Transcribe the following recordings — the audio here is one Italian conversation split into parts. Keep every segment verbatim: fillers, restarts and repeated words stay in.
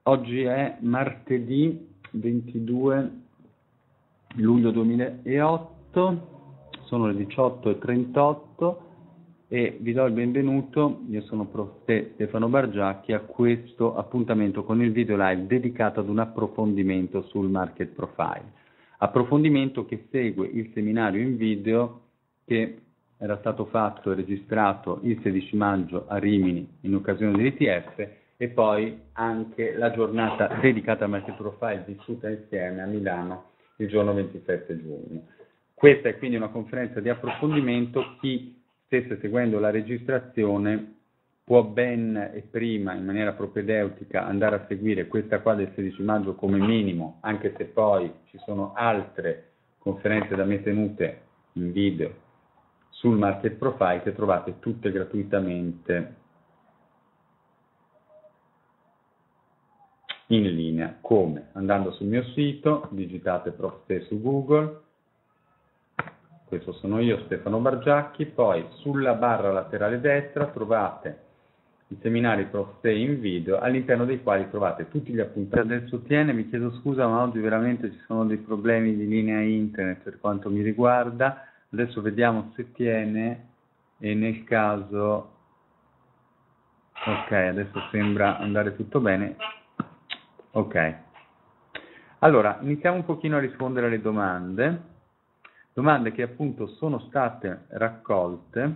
Oggi è martedì ventidue luglio duemilaotto, sono le diciotto e trentotto e vi do il benvenuto. Io sono prof Stefano Bargiacchi a questo appuntamento con il video live dedicato ad un approfondimento sul market profile. Approfondimento che segue il seminario in video che era stato fatto e registrato il sedici maggio a Rimini in occasione dell'I T F e poi anche la giornata dedicata al market profile vissuta insieme a Milano il giorno ventisette giugno. Questa è quindi una conferenza di approfondimento. Chi stesse seguendo la registrazione può ben e prima in maniera propedeutica andare a seguire questa qua del sedici maggio come minimo, anche se poi ci sono altre conferenze da me tenute in video sul market profile che trovate tutte gratuitamente in linea. Come? Andando sul mio sito, digitate ProfSte su Google, questo sono io, Stefano Bargiacchi, poi sulla barra laterale destra trovate i seminari ProfSte in video, all'interno dei quali trovate tutti gli appuntamenti. Adesso tiene, mi chiedo scusa, ma oggi veramente ci sono dei problemi di linea internet per quanto mi riguarda. Adesso vediamo se tiene e nel caso... Ok, adesso sembra andare tutto bene. Ok, allora iniziamo un pochino a rispondere alle domande, domande che appunto sono state raccolte,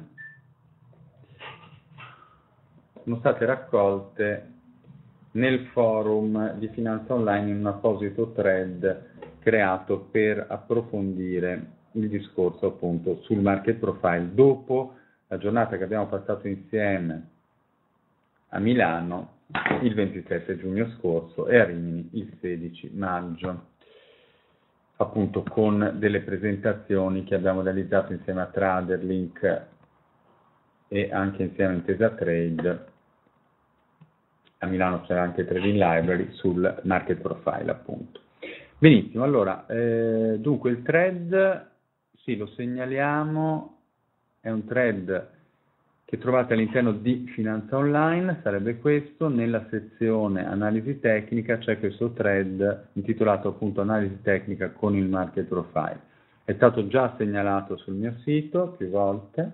sono state raccolte nel forum di Finanza Online in un apposito thread creato per approfondire il discorso appunto sul market profile dopo la giornata che abbiamo passato insieme a Milano il ventisette giugno scorso e a Rimini il sedici maggio, appunto con delle presentazioni che abbiamo realizzato insieme a Traderlink e anche insieme a Intesa Trade. A Milano c'era anche Trading Library sul market profile appunto. Benissimo, allora eh, dunque il thread, sì, lo segnaliamo, è un thread che trovate all'interno di Finanza Online, sarebbe questo, nella sezione analisi tecnica c'è questo thread intitolato appunto analisi tecnica con il market profile. È stato già segnalato sul mio sito più volte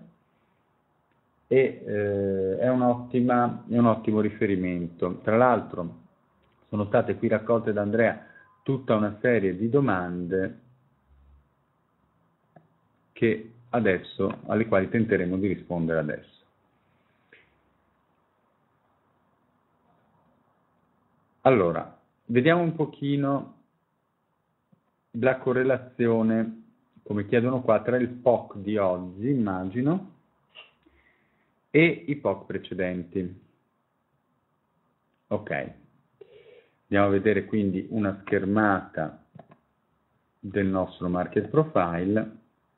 e eh, è, un'ottima, è un ottimo riferimento. Tra l'altro sono state qui raccolte da Andrea tutta una serie di domande che adesso, alle quali tenteremo di rispondere adesso. Allora, vediamo un pochino la correlazione, come chiedono qua, tra il P O C di oggi, immagino, e i P O C precedenti. Ok, andiamo a vedere quindi una schermata del nostro market profile.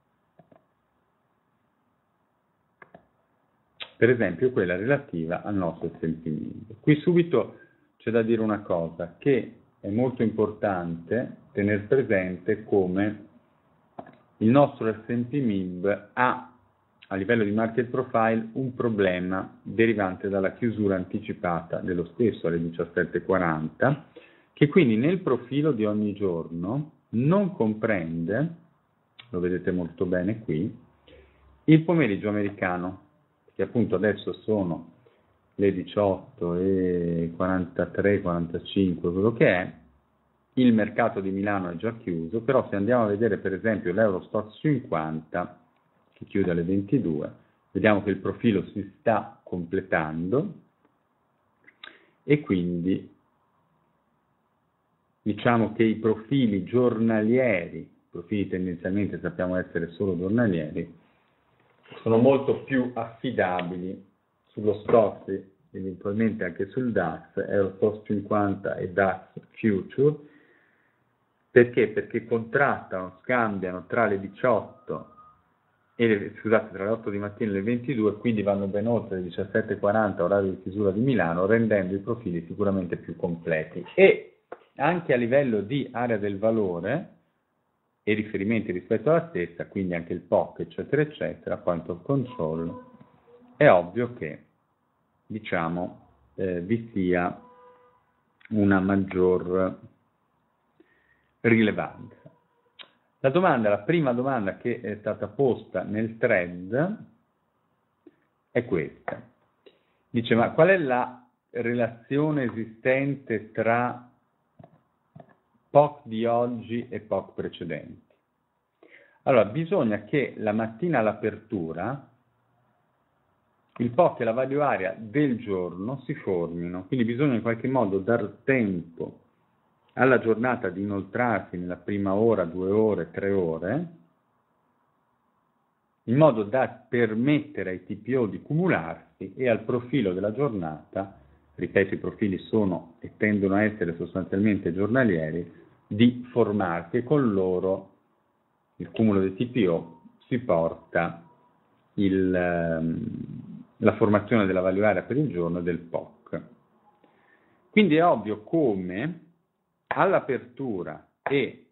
Per esempio quella relativa al nostro S and P M I B. Qui subito c'è da dire una cosa, che è molto importante tenere presente come il nostro S and P M I B ha a livello di market profile un problema derivante dalla chiusura anticipata dello stesso alle diciassette e quaranta, che quindi nel profilo di ogni giorno non comprende, lo vedete molto bene qui, il pomeriggio americano, che appunto adesso sono le diciotto e quarantatré quarantacinque, quello che è, il mercato di Milano è già chiuso, però se andiamo a vedere per esempio l'Eurostoxx cinquanta, che chiude alle ventidue, vediamo che il profilo si sta completando e quindi diciamo che i profili giornalieri, profili tendenzialmente sappiamo essere solo giornalieri, sono molto più affidabili sullo Stoxx e eventualmente anche sul DAX, Eurostoxx cinquanta e DAX Future. Perché? Perché contrattano, scambiano tra le diciotto e le, scusate, tra le otto di mattina e le ventidue, quindi vanno ben oltre le diciassette e quaranta, orario di chiusura di Milano, rendendo i profili sicuramente più completi. E anche a livello di area del valore e riferimenti rispetto alla stessa, quindi anche il P O C, eccetera, eccetera, point of control, è ovvio che, diciamo, eh, vi sia una maggior rilevanza. La domanda, la prima domanda che è stata posta nel thread è questa. Dice, ma qual è la relazione esistente tra P O C di oggi e P O C precedenti? Allora, bisogna che la mattina all'apertura il P O C e la value area del giorno si formino, quindi bisogna in qualche modo dar tempo alla giornata di inoltrarsi nella prima ora, due ore, tre ore, in modo da permettere ai T P O di cumularsi e al profilo della giornata, ripeto, i profili sono e tendono a essere sostanzialmente giornalieri, di formarsi, e con loro il cumulo dei T P O si porta il, la formazione della value area per il giorno e del P O C. Quindi è ovvio come all'apertura e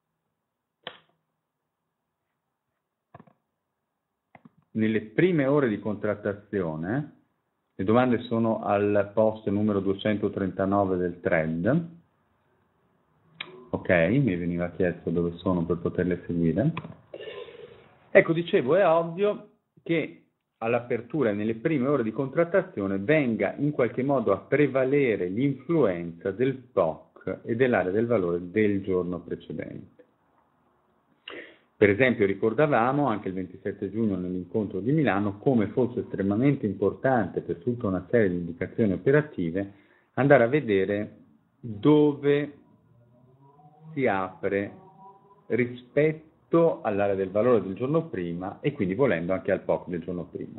nelle prime ore di contrattazione, le domande sono al post numero duecentotrentanove del thread, ok, mi veniva chiesto dove sono per poterle seguire. Ecco, dicevo, è ovvio che all'apertura e nelle prime ore di contrattazione venga in qualche modo a prevalere l'influenza del P O C e dell'area del valore del giorno precedente. Per esempio ricordavamo anche il ventisette giugno nell'incontro di Milano come fosse estremamente importante per tutta una serie di indicazioni operative andare a vedere dove si apre rispetto all'area del valore del giorno prima e quindi volendo anche al P O C del giorno prima.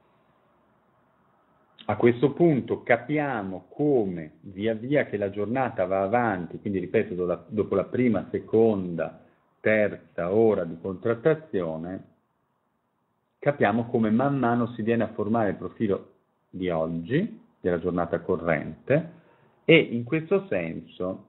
A questo punto capiamo come via via che la giornata va avanti, quindi ripeto, dopo la prima, seconda, terza ora di contrattazione, capiamo come man mano si viene a formare il profilo di oggi, della giornata corrente, e in questo senso,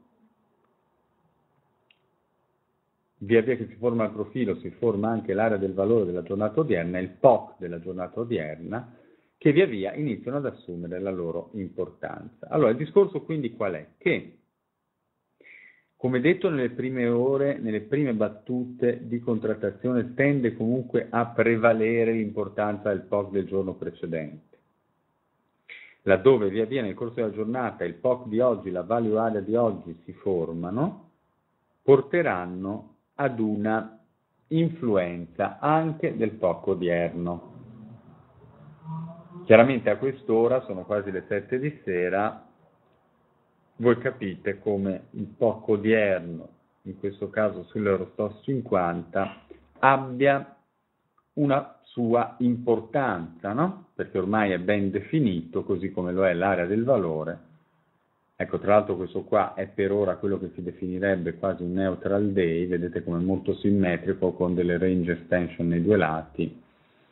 via via che si forma il profilo, si forma anche l'area del valore della giornata odierna e il P O C della giornata odierna, che via via iniziano ad assumere la loro importanza. Allora, il discorso quindi qual è? Che, come detto nelle prime ore, nelle prime battute di contrattazione, tende comunque a prevalere l'importanza del P O C del giorno precedente. Laddove via via nel corso della giornata il P O C di oggi, la value area di oggi si formano, porteranno ad una influenza anche del P O C odierno. Chiaramente a quest'ora, sono quasi le sette di sera, voi capite come il P O C odierno, in questo caso sull'Eurostoxx cinquanta, abbia una sua importanza, no? Perché ormai è ben definito, così come lo è l'area del valore. Ecco, tra l'altro questo qua è per ora quello che si definirebbe quasi un neutral day, vedete come è molto simmetrico con delle range extension nei due lati.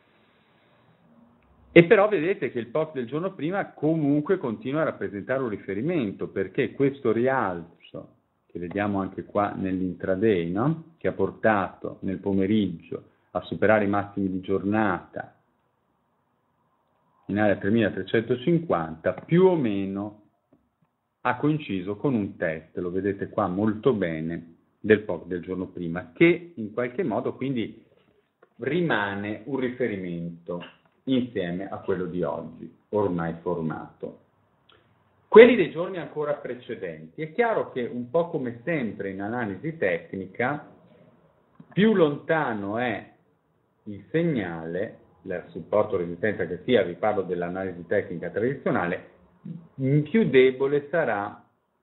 E però vedete che il P O C del giorno prima comunque continua a rappresentare un riferimento, perché questo rialzo, che vediamo anche qua nell'intraday, no? Che ha portato nel pomeriggio a superare i massimi di giornata in area tremilatrecentocinquanta, più o meno ha coinciso con un test, lo vedete qua molto bene, del P O C del giorno prima, che in qualche modo quindi rimane un riferimento insieme a quello di oggi, ormai formato. Quelli dei giorni ancora precedenti, è chiaro che un po' come sempre in analisi tecnica, più lontano è il segnale, il supporto resistenza che sia, vi parlo dell'analisi tecnica tradizionale, più debole sarà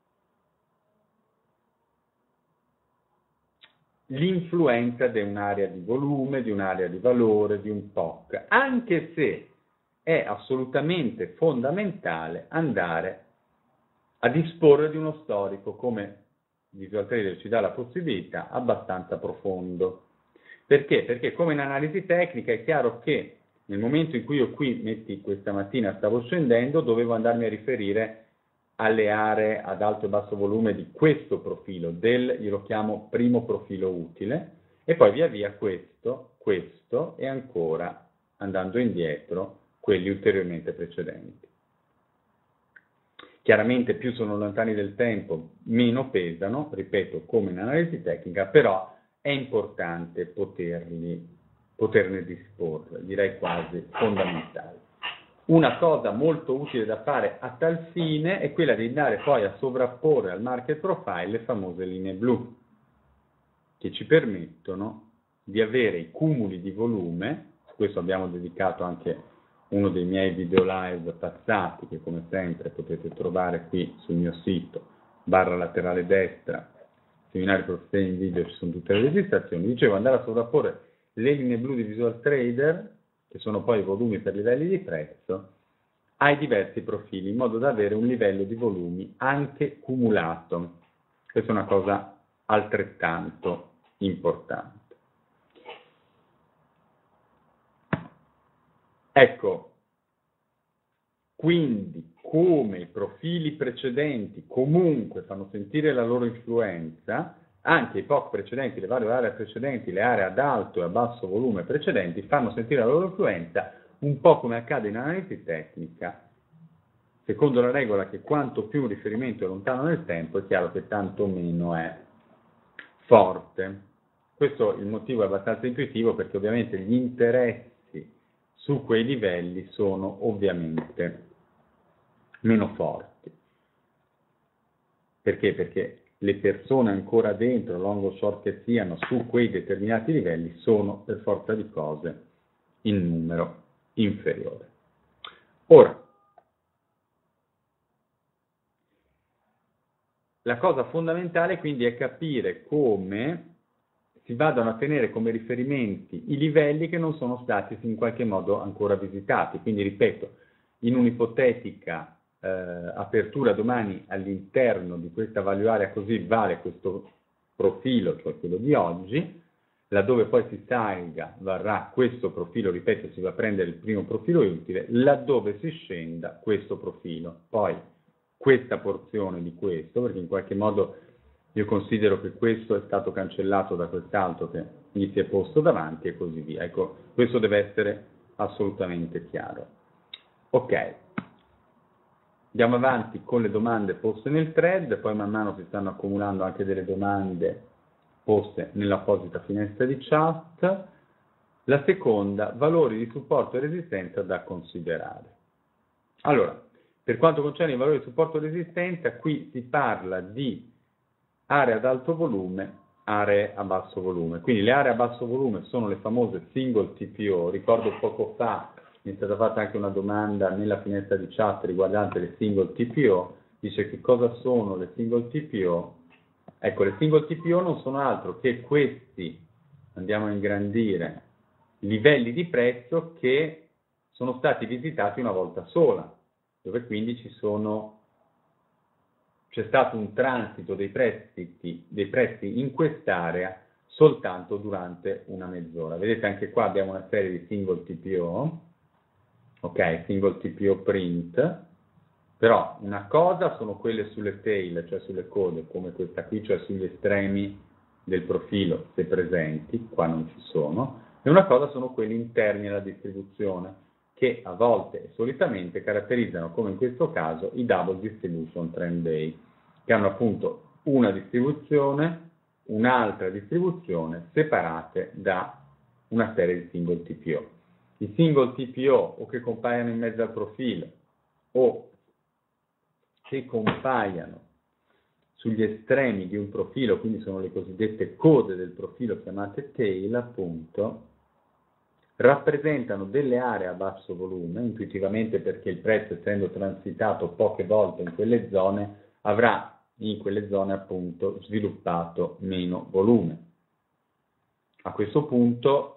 l'influenza di un'area di volume, di un'area di valore, di un P O C, anche se è assolutamente fondamentale andare a disporre di uno storico, come Visual Trader ci dà la possibilità, abbastanza profondo. Perché? Perché come in analisi tecnica è chiaro che nel momento in cui io qui, metti questa mattina, stavo scendendo, dovevo andarmi a riferire alle aree ad alto e basso volume di questo profilo, del, io lo chiamo primo profilo utile, e poi via via questo, questo e ancora, andando indietro, quelli ulteriormente precedenti. Chiaramente più sono lontani del tempo, meno pesano, ripeto, come in analisi tecnica, però è importante poterli, poterne disporre, direi quasi fondamentale. Una cosa molto utile da fare a tal fine è quella di andare poi a sovrapporre al market profile le famose linee blu, che ci permettono di avere i cumuli di volume. Su questo abbiamo dedicato anche uno dei miei video live passati, che come sempre potete trovare qui sul mio sito, barra laterale destra, seminari professioni in video, ci sono tutte le registrazioni. Dicevo, andare a sovrapporre le linee blu di Visual Trader, che sono poi i volumi per livelli di prezzo, ai diversi profili, in modo da avere un livello di volumi anche cumulato. Questa è una cosa altrettanto importante. Ecco, quindi come i profili precedenti comunque fanno sentire la loro influenza, anche i P O C precedenti, le varie aree precedenti, le aree ad alto e a basso volume precedenti fanno sentire la loro influenza, un po' come accade in analisi tecnica, secondo la regola che quanto più un riferimento è lontano nel tempo, è chiaro che tanto meno è forte. Questo il motivo è abbastanza intuitivo, perché ovviamente gli interessi su quei livelli sono ovviamente meno forti. Perché? Perché le persone ancora dentro, long o short che siano, su quei determinati livelli sono per forza di cose in numero inferiore. Ora, la cosa fondamentale quindi è capire come si vadano a tenere come riferimenti i livelli che non sono stati in qualche modo ancora visitati. Quindi, ripeto, in un'ipotetica eh, apertura domani all'interno di questa value area così vale questo profilo, cioè quello di oggi, laddove poi si salga varrà questo profilo, ripeto, si va a prendere il primo profilo utile, laddove si scenda questo profilo. Poi questa porzione di questo, perché in qualche modo io considero che questo è stato cancellato da quest'altro che gli si è posto davanti e così via. Ecco, questo deve essere assolutamente chiaro. Ok, andiamo avanti con le domande poste nel thread, poi man mano si stanno accumulando anche delle domande poste nell'apposita finestra di chat. La seconda, valori di supporto e resistenza da considerare. Allora, per quanto concerne i valori di supporto e resistenza, qui si parla di aree ad alto volume, aree a basso volume. Quindi le aree a basso volume sono le famose single T P O. Ricordo poco fa mi è stata fatta anche una domanda nella finestra di chat riguardante le single T P O. Dice che cosa sono le single T P O. Ecco, le single T P O non sono altro che questi, andiamo a ingrandire, livelli di prezzo che sono stati visitati una volta sola, dove quindi ci sono c'è stato un transito dei prezzi, dei prezzi in quest'area soltanto durante una mezz'ora. Vedete, anche qua abbiamo una serie di single T P O, ok, single T P O print, però una cosa sono quelle sulle tail, cioè sulle code, come questa qui, cioè sugli estremi del profilo, se presenti, qua non ci sono, e una cosa sono quelli interni alla distribuzione, che a volte e solitamente caratterizzano, come in questo caso, i Double Distribution Trend Day, che hanno appunto una distribuzione, un'altra distribuzione separate da una serie di single T P O. I single T P O o che compaiono in mezzo al profilo o che compaiano sugli estremi di un profilo, quindi sono le cosiddette code del profilo chiamate tail, appunto, rappresentano delle aree a basso volume, intuitivamente perché il prezzo, essendo transitato poche volte in quelle zone, avrà in quelle zone appunto sviluppato meno volume. A questo punto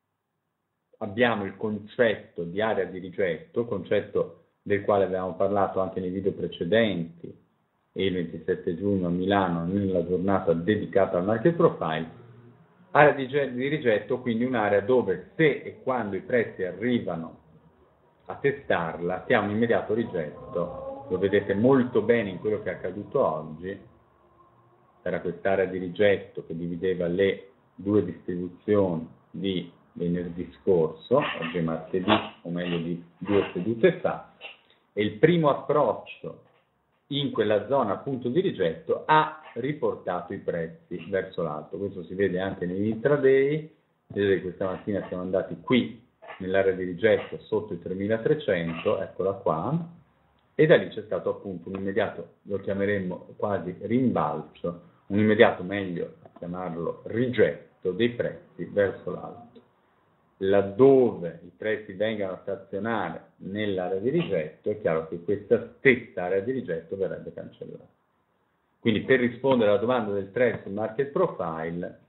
abbiamo il concetto di area di rigetto, concetto del quale avevamo parlato anche nei video precedenti, e il ventisette giugno a Milano nella giornata dedicata al market profile. Area di rigetto, quindi un'area dove se e quando i prezzi arrivano a testarla, si ha un immediato rigetto. Lo vedete molto bene in quello che è accaduto oggi. Era quest'area di rigetto che divideva le due distribuzioni di venerdì scorso, oggi è martedì, o meglio di due sedute fa, e il primo approccio in quella zona punto di rigetto ha riportato i prezzi verso l'alto. Questo si vede anche negli intraday. Vedete che questa mattina siamo andati qui nell'area di rigetto sotto i tremilatrecento, eccola qua, e da lì c'è stato appunto un immediato, lo chiameremmo quasi rimbalzo, un immediato, meglio chiamarlo rigetto dei prezzi verso l'alto. Laddove i prezzi vengano a stazionare nell'area di rigetto, è chiaro che questa stessa area di rigetto verrebbe cancellata. Quindi per rispondere alla domanda del trend sul market profile,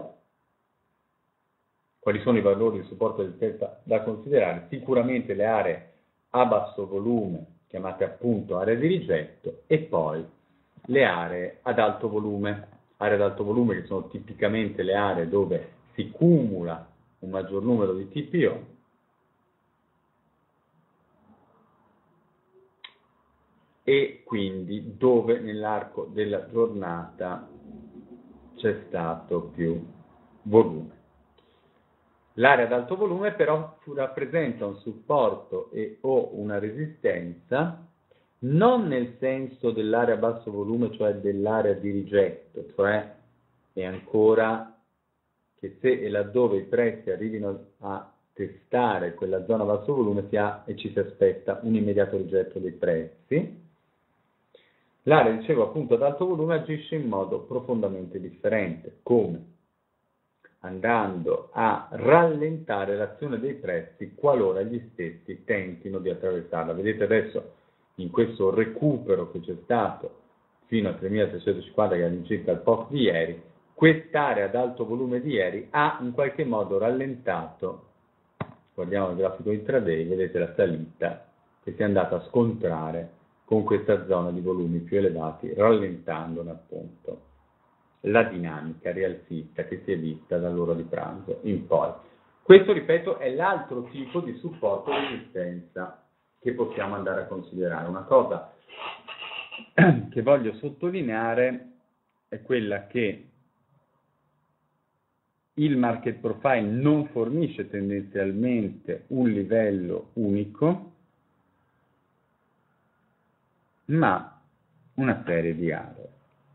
quali sono i valori di supporto del delta da considerare? Sicuramente le aree a basso volume, chiamate appunto aree di rigetto, e poi le aree ad alto volume. Aree ad alto volume che sono tipicamente le aree dove si cumula un maggior numero di T P O e quindi dove nell'arco della giornata c'è stato più volume. L'area ad alto volume però rappresenta un supporto e o una resistenza non nel senso dell'area a basso volume, cioè dell'area di rigetto, cioè è ancora che se e laddove i prezzi arrivino a testare quella zona a basso volume si ha e ci si aspetta un immediato rigetto dei prezzi. L'area, dicevo, appunto ad alto volume agisce in modo profondamente differente. Come? Andando a rallentare l'azione dei prezzi qualora gli stessi tentino di attraversarla. Vedete adesso in questo recupero che c'è stato fino a tremilatrecentocinquanta, che è all'incirca il post di ieri, quest'area ad alto volume di ieri ha in qualche modo rallentato, guardiamo il grafico intraday, vedete la salita che si è andata a scontrare con questa zona di volumi più elevati, rallentandone appunto la dinamica rialzista che si è vista dall'ora di pranzo in poi. Questo, ripeto, è l'altro tipo di supporto e resistenza che possiamo andare a considerare. Una cosa che voglio sottolineare è quella che il market profile non fornisce tendenzialmente un livello unico, ma una serie di aree.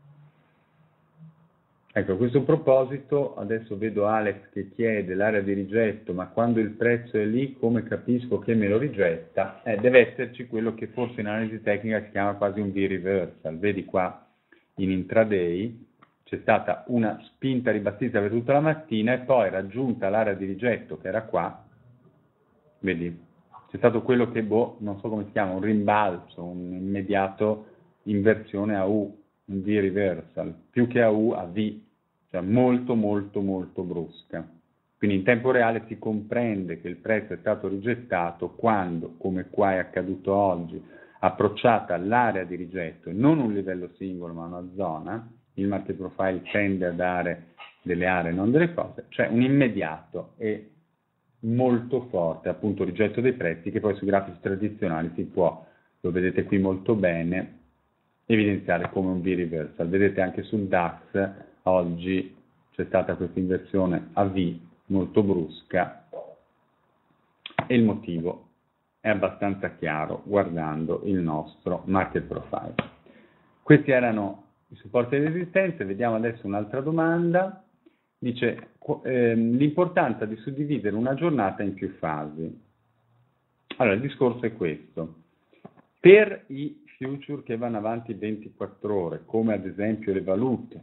Ecco, a questo proposito, adesso vedo Alex che chiede l'area di rigetto, ma quando il prezzo è lì, come capisco che me lo rigetta? Eh, deve esserci quello che forse in analisi tecnica si chiama quasi un V-reversal. Vedi qua in intraday c'è stata una spinta ribassista per tutta la mattina e poi raggiunta l'area di rigetto che era qua, vedi, c'è stato quello che, boh, non so come si chiama, un rimbalzo, un immediato inversione a U, un V-reversal, più che a U, a V, cioè molto molto molto brusca. Quindi in tempo reale si comprende che il prezzo è stato rigettato quando, come qua è accaduto oggi, approcciata all'area di rigetto, non un livello singolo ma una zona, il market profile tende a dare delle aree, non delle cose, cioè un immediato e molto forte appunto rigetto dei prezzi che poi sui grafici tradizionali si può, lo vedete qui molto bene, evidenziare come un V-reversal. Vedete anche sul DAX oggi c'è stata questa inversione a V molto brusca e il motivo è abbastanza chiaro guardando il nostro market profile. Questi erano i supporti e le resistenze. Vediamo adesso un'altra domanda. Dice eh, l'importanza di suddividere una giornata in più fasi. Allora, il discorso è questo. Per i future che vanno avanti ventiquattro ore, come ad esempio le valute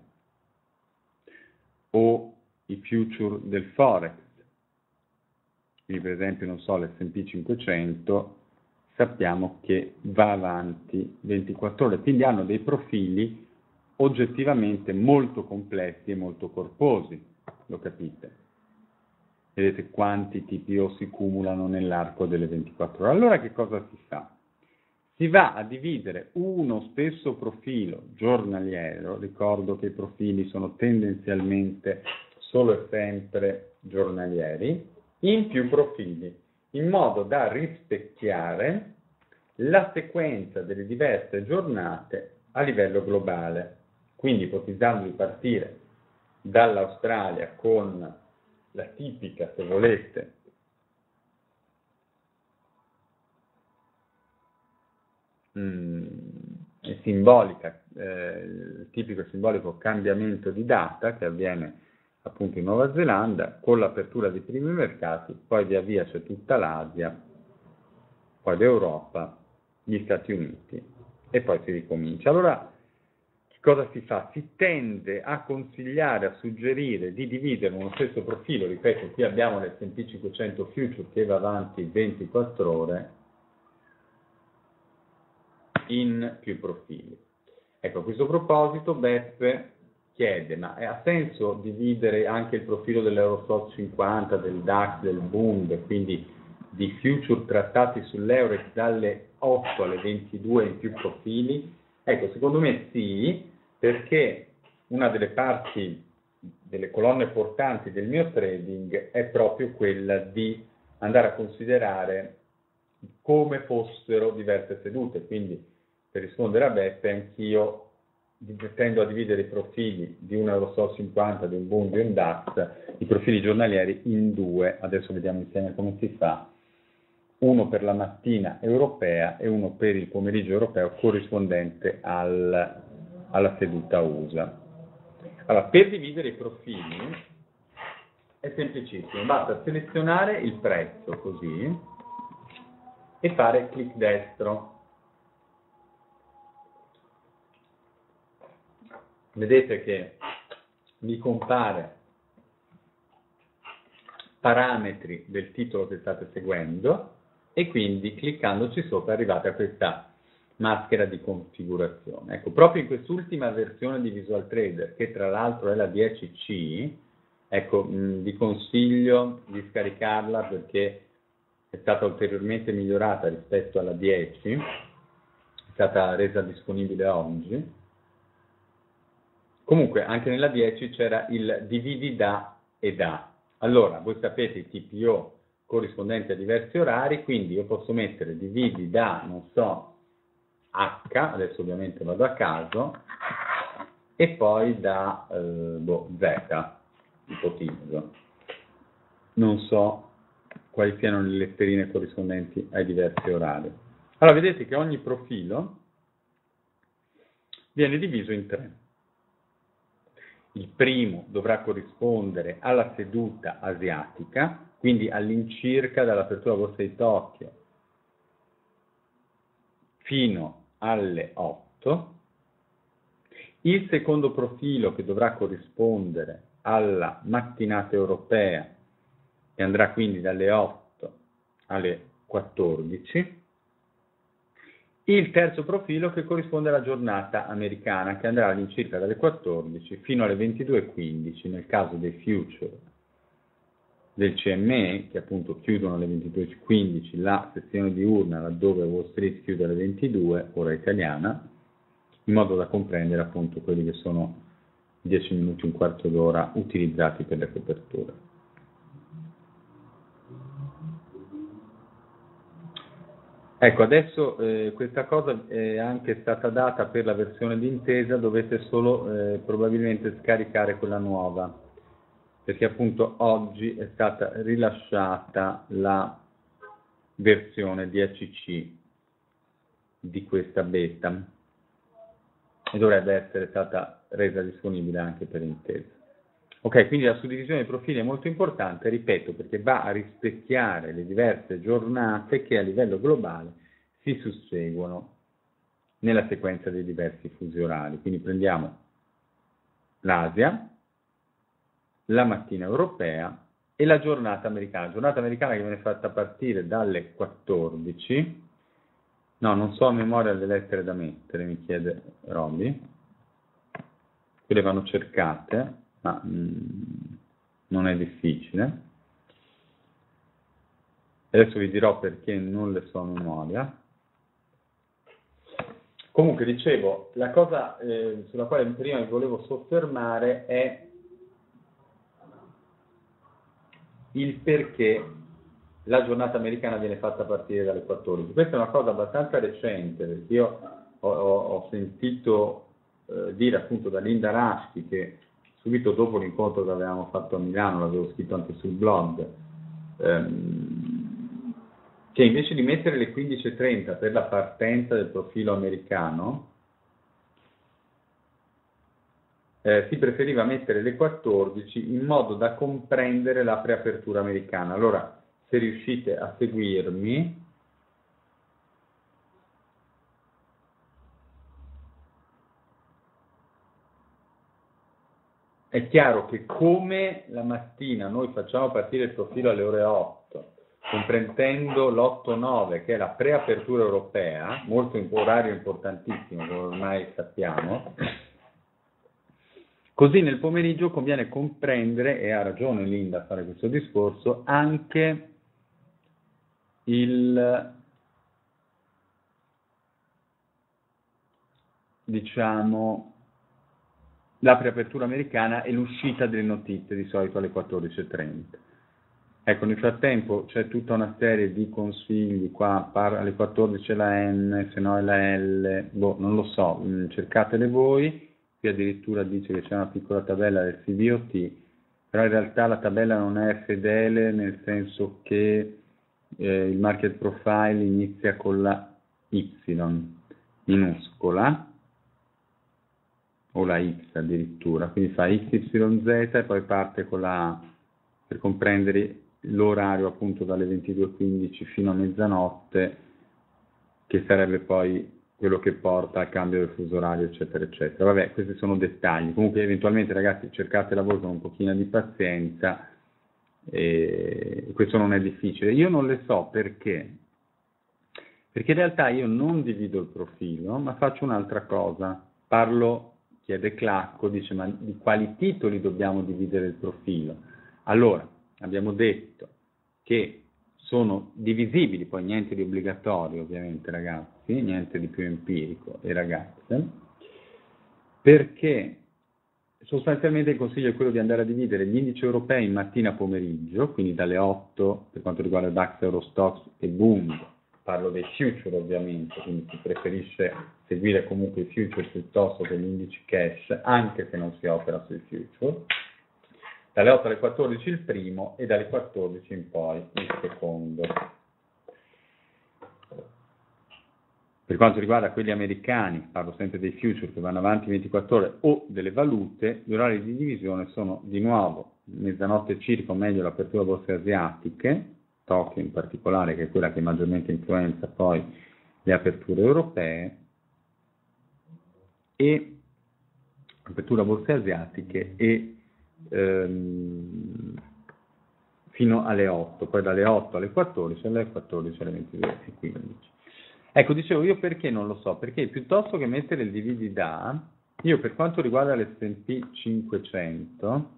o i future del Forex, quindi per esempio, non so, l'esse and pi cinquecento, sappiamo che va avanti ventiquattro ore, quindi hanno dei profili oggettivamente molto complessi e molto corposi, lo capite? Vedete quanti T P O si cumulano nell'arco delle ventiquattro ore. Allora che cosa si fa? Si va a dividere uno stesso profilo giornaliero, ricordo che i profili sono tendenzialmente solo e sempre giornalieri, in più profili, in modo da rispecchiare la sequenza delle diverse giornate a livello globale. Quindi ipotizzando di partire dall'Australia con la tipica, se volete, mm, simbolica, eh, il tipico e simbolico cambiamento di data che avviene appunto in Nuova Zelanda con l'apertura dei primi mercati, poi via via c'è tutta l'Asia, poi l'Europa, gli Stati Uniti e poi si ricomincia. Allora, che cosa si fa? Si tende a consigliare, a suggerire di dividere uno stesso profilo, ripeto, qui abbiamo l'esse and pi cinquecento Future che va avanti ventiquattro ore, in più profili. Ecco, a questo proposito Beppe chiede, ma ha senso dividere anche il profilo dell'Eurostoxx cinquanta, del DAX, del Bund, quindi di future trattati sull'Eurex dalle otto alle ventidue in più profili? Ecco, secondo me sì, perché una delle parti, delle colonne portanti del mio trading è proprio quella di andare a considerare come fossero diverse sedute, quindi per rispondere a Beppe anch'io tendo a dividere i profili di un Eurostoxx cinquanta, di un Bund, di un DAX, i profili giornalieri in due, adesso vediamo insieme come si fa, uno per la mattina europea e uno per il pomeriggio europeo corrispondente al, alla seduta U S A. Allora, per dividere i profili è semplicissimo, basta selezionare il prezzo così e fare clic destro. Vedete che mi compare parametri del titolo che state seguendo e quindi cliccandoci sopra arrivate a questa maschera di configurazione. Ecco, proprio in quest'ultima versione di Visual Trader, che tra l'altro è la dieci C, ecco, mh, vi consiglio di scaricarla perché è stata ulteriormente migliorata rispetto alla dieci, è stata resa disponibile oggi. Comunque anche nella dieci c'era il dividi da e da. Allora, voi sapete i T P O corrispondenti a diversi orari, quindi io posso mettere dividi da, non so, H, adesso ovviamente vado a caso, e poi da eh, boh, Z, ipotizzo. Non so quali siano le letterine corrispondenti ai diversi orari. Allora, vedete che ogni profilo viene diviso in tre. Il primo dovrà corrispondere alla seduta asiatica, quindi all'incirca dall'apertura borsa di Tokyo fino alle otto. Il secondo profilo che dovrà corrispondere alla mattinata europea e andrà quindi dalle otto alle quattordici. Il terzo profilo che corrisponde alla giornata americana, che andrà all'incirca dalle quattordici fino alle ventidue e quindici, nel caso dei future del C M E, che appunto chiudono alle ventidue e quindici la sessione diurna, laddove Wall Street chiude alle ventidue, ora italiana, in modo da comprendere appunto quelli che sono dieci minuti, un quarto d'ora utilizzati per le coperture. Ecco, adesso eh, questa cosa è anche stata data per la versione di intesa, dovete solo eh, probabilmente scaricare quella nuova, perché appunto oggi è stata rilasciata la versione dieci C di questa beta e dovrebbe essere stata resa disponibile anche per intesa. Ok, quindi la suddivisione dei profili è molto importante, ripeto, perché va a rispecchiare le diverse giornate che a livello globale si susseguono nella sequenza dei diversi fusi orari. Quindi prendiamo l'Asia, la mattina europea e la giornata americana. La giornata americana che viene fatta partire dalle quattordici. No, non so a memoria le lettere da mettere, mi chiede Roby. Quelle vanno cercate, ma mh, non è difficile. Adesso vi dirò perché non le so a memoria. Comunque, dicevo, la cosa eh, sulla quale prima mi volevo soffermare è il perché la giornata americana viene fatta partire dalle quattordici. Questa è una cosa abbastanza recente, perché io ho, ho, ho sentito eh, dire appunto da Linda Raschi, che subito dopo l'incontro che avevamo fatto a Milano, l'avevo scritto anche sul blog, ehm, che invece di mettere le quindici e trenta per la partenza del profilo americano, eh, si preferiva mettere le quattordici in modo da comprendere la preapertura americana. Allora, se riuscite a seguirmi, è chiaro che come la mattina noi facciamo partire il profilo alle ore otto, comprendendo l'otto nove, che è la preapertura europea, molto un orario importantissimo, come ormai sappiamo, così nel pomeriggio conviene comprendere, e ha ragione Linda a fare questo discorso, anche il, diciamo, la preapertura americana e l'uscita delle notizie, di solito alle quattordici e trenta. Ecco, nel frattempo c'è tutta una serie di consigli, qua alle quattordici è la N, se no è la L, boh, non lo so, cercatele voi, qui addirittura dice che c'è una piccola tabella del C B O T, però in realtà la tabella non è fedele, nel senso che eh, il market profile inizia con la Y minuscola, o la X addirittura, quindi fa X Y Z e poi parte con la A, per comprendere l'orario appunto dalle ventidue e quindici fino a mezzanotte, che sarebbe poi quello che porta al cambio del fuso orario, eccetera, eccetera. Vabbè, questi sono dettagli. Comunque eventualmente, ragazzi, cercatela voi con un pochino di pazienza, e questo non è difficile. Io non le so perché, perché in realtà io non divido il profilo, ma faccio un'altra cosa. Parlo, chiede Clacco, dice, ma di quali titoli dobbiamo dividere il profilo? Allora, abbiamo detto che sono divisibili, poi niente di obbligatorio ovviamente ragazzi, niente di più empirico e ragazze, perché sostanzialmente il consiglio è quello di andare a dividere gli indici europei mattina-pomeriggio, quindi dalle otto per quanto riguarda DAX, Eurostoxx e Bund, parlo dei future ovviamente, quindi si preferisce seguire comunque i future piuttosto che gli indici cash, anche se non si opera sui future. Dalle otto alle quattordici il primo e dalle quattordici in poi il secondo. Per quanto riguarda quelli americani, parlo sempre dei future che vanno avanti ventiquattro ore o delle valute, gli orari di divisione sono di nuovo mezzanotte circa, o meglio l'apertura borse asiatiche, Tokyo in particolare, che è quella che maggiormente influenza poi le aperture europee, e apertura borse asiatiche e Ehm, fino alle otto, poi dalle otto alle quattordici, alle quattordici alle ventidue e quindici. Ecco, dicevo io perché non lo so, perché piuttosto che mettere il dividi da, io per quanto riguarda l'S and P cinquecento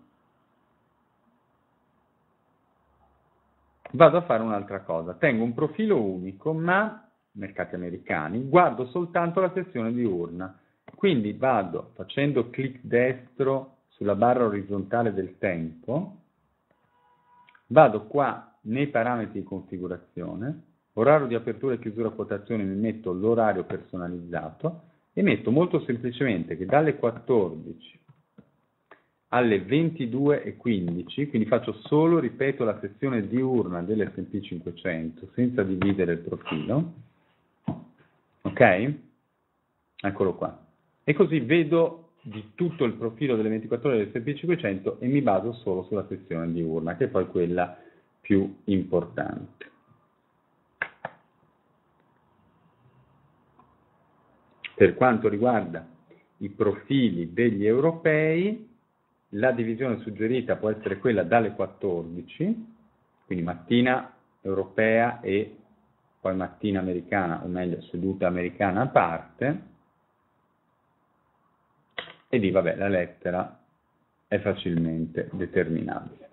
vado a fare un'altra cosa, tengo un profilo unico, ma mercati americani, guardo soltanto la sezione diurna, quindi vado facendo clic destro sulla barra orizzontale del tempo, vado qua nei parametri di configurazione, orario di apertura e chiusura quotazione, mi metto l'orario personalizzato e metto molto semplicemente che dalle quattordici alle ventidue e quindici, quindi faccio solo, ripeto, la sezione diurna dell'S and P cinquecento senza dividere il profilo, ok? Eccolo qua. E così vedo di tutto il profilo delle ventiquattro ore del S and P cinquecento e mi baso solo sulla sezione diurna, che è poi quella più importante. Per quanto riguarda i profili degli europei, la divisione suggerita può essere quella dalle quattordici, quindi mattina europea e poi mattina americana, o meglio seduta americana a parte, e lì, vabbè, la lettera è facilmente determinabile.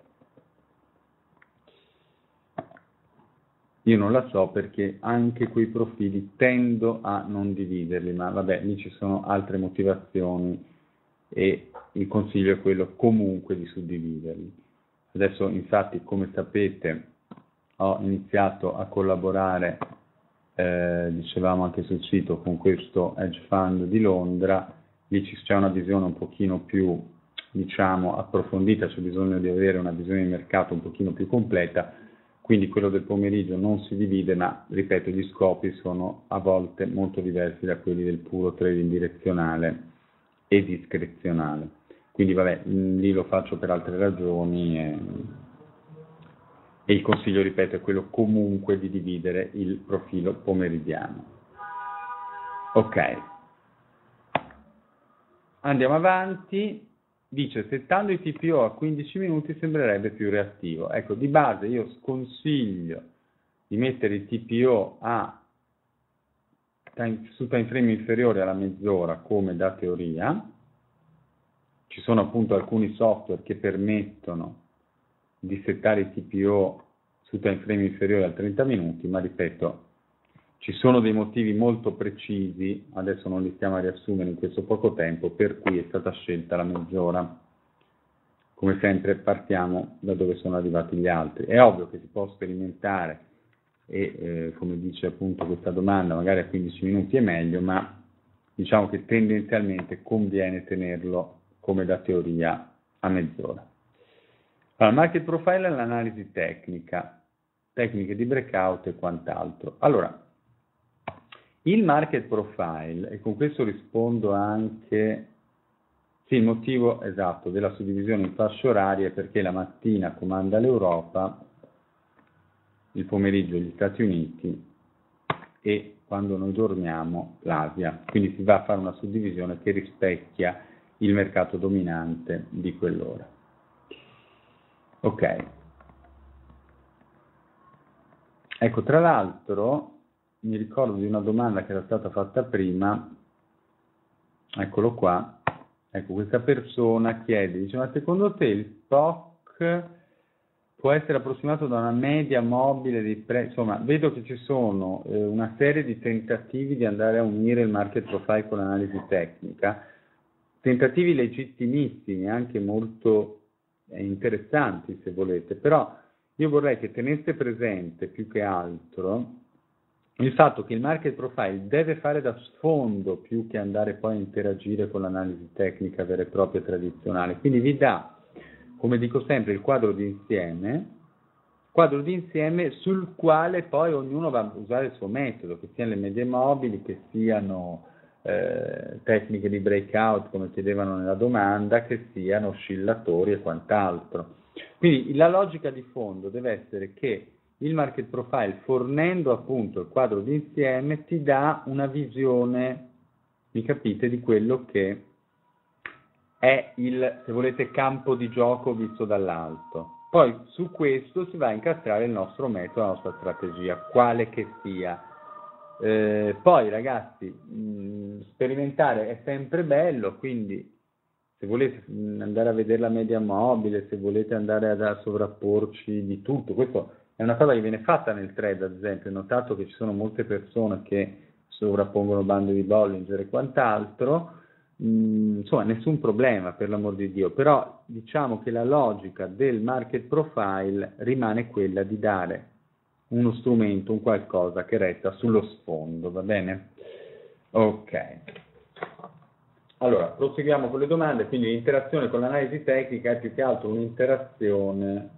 Io non la so perché anche quei profili tendo a non dividerli, ma vabbè, lì ci sono altre motivazioni e il consiglio è quello comunque di suddividerli. Adesso, infatti, come sapete, ho iniziato a collaborare, eh, dicevamo anche sul sito, con questo hedge fund di Londra. Lì c'è una visione un pochino più, diciamo, approfondita, c'è bisogno di avere una visione di mercato un pochino più completa, quindi quello del pomeriggio non si divide, ma, ripeto, gli scopi sono a volte molto diversi da quelli del puro trading direzionale e discrezionale. quindi vabbè, lì lo faccio per altre ragioni e, e il consiglio, ripeto, è quello comunque di dividere il profilo pomeridiano. Ok, andiamo avanti. Dice, settando i T P O a quindici minuti sembrerebbe più reattivo. Ecco, di base io sconsiglio di mettere i T P O a time, su time frame inferiore alla mezz'ora come da teoria. Ci sono appunto alcuni software che permettono di settare i T P O su time frame inferiore a trenta minuti, ma ripeto, ci sono dei motivi molto precisi, adesso non li stiamo a riassumere in questo poco tempo, per cui è stata scelta la mezz'ora. Come sempre partiamo da dove sono arrivati gli altri. È ovvio che si può sperimentare e eh, come dice appunto questa domanda, magari a quindici minuti è meglio, ma diciamo che tendenzialmente conviene tenerlo come da teoria a mezz'ora. Allora, market profile e l'analisi tecnica, tecniche di breakout e quant'altro. Allora, il market profile, e con questo rispondo anche, sì, il motivo esatto della suddivisione in fasce orarie è perché la mattina comanda l'Europa, il pomeriggio gli Stati Uniti e quando noi dormiamo l'Asia, quindi si va a fare una suddivisione che rispecchia il mercato dominante di quell'ora. Ok. Ecco, tra l'altro mi ricordo di una domanda che era stata fatta prima, eccolo qua, ecco, questa persona chiede, dice, ma secondo te il P O C può essere approssimato da una media mobile dei prezzi? Insomma, vedo che ci sono eh, una serie di tentativi di andare a unire il market profile con l'analisi tecnica, tentativi legittimissimi, anche molto eh, interessanti se volete, però io vorrei che teneste presente più che altro il fatto che il market profile deve fare da sfondo più che andare poi a interagire con l'analisi tecnica vera e propria tradizionale, quindi vi dà, come dico sempre, il quadro di insieme, quadro di insieme sul quale poi ognuno va a usare il suo metodo, che siano le medie mobili, che siano eh, tecniche di breakout come chiedevano nella domanda, che siano oscillatori e quant'altro. Quindi la logica di fondo deve essere che il market profile, fornendo appunto il quadro di insieme, ti dà una visione, mi capite, di quello che è il, se volete, campo di gioco visto dall'alto. Poi su questo si va a incastrare il nostro metodo, la nostra strategia, quale che sia. Eh, poi ragazzi, mh, sperimentare è sempre bello, quindi se volete mh, andare a vedere la media mobile, se volete andare ad, a sovrapporci di tutto, questo è una cosa che viene fatta nel trade, ad esempio. Ho notato che ci sono molte persone che sovrappongono bande di Bollinger e quant'altro, mm, insomma nessun problema, per l'amor di Dio, però diciamo che la logica del market profile rimane quella di dare uno strumento, un qualcosa che resta sullo sfondo, va bene? Ok. Allora, proseguiamo con le domande, quindi l'interazione con l'analisi tecnica è più che altro un'interazione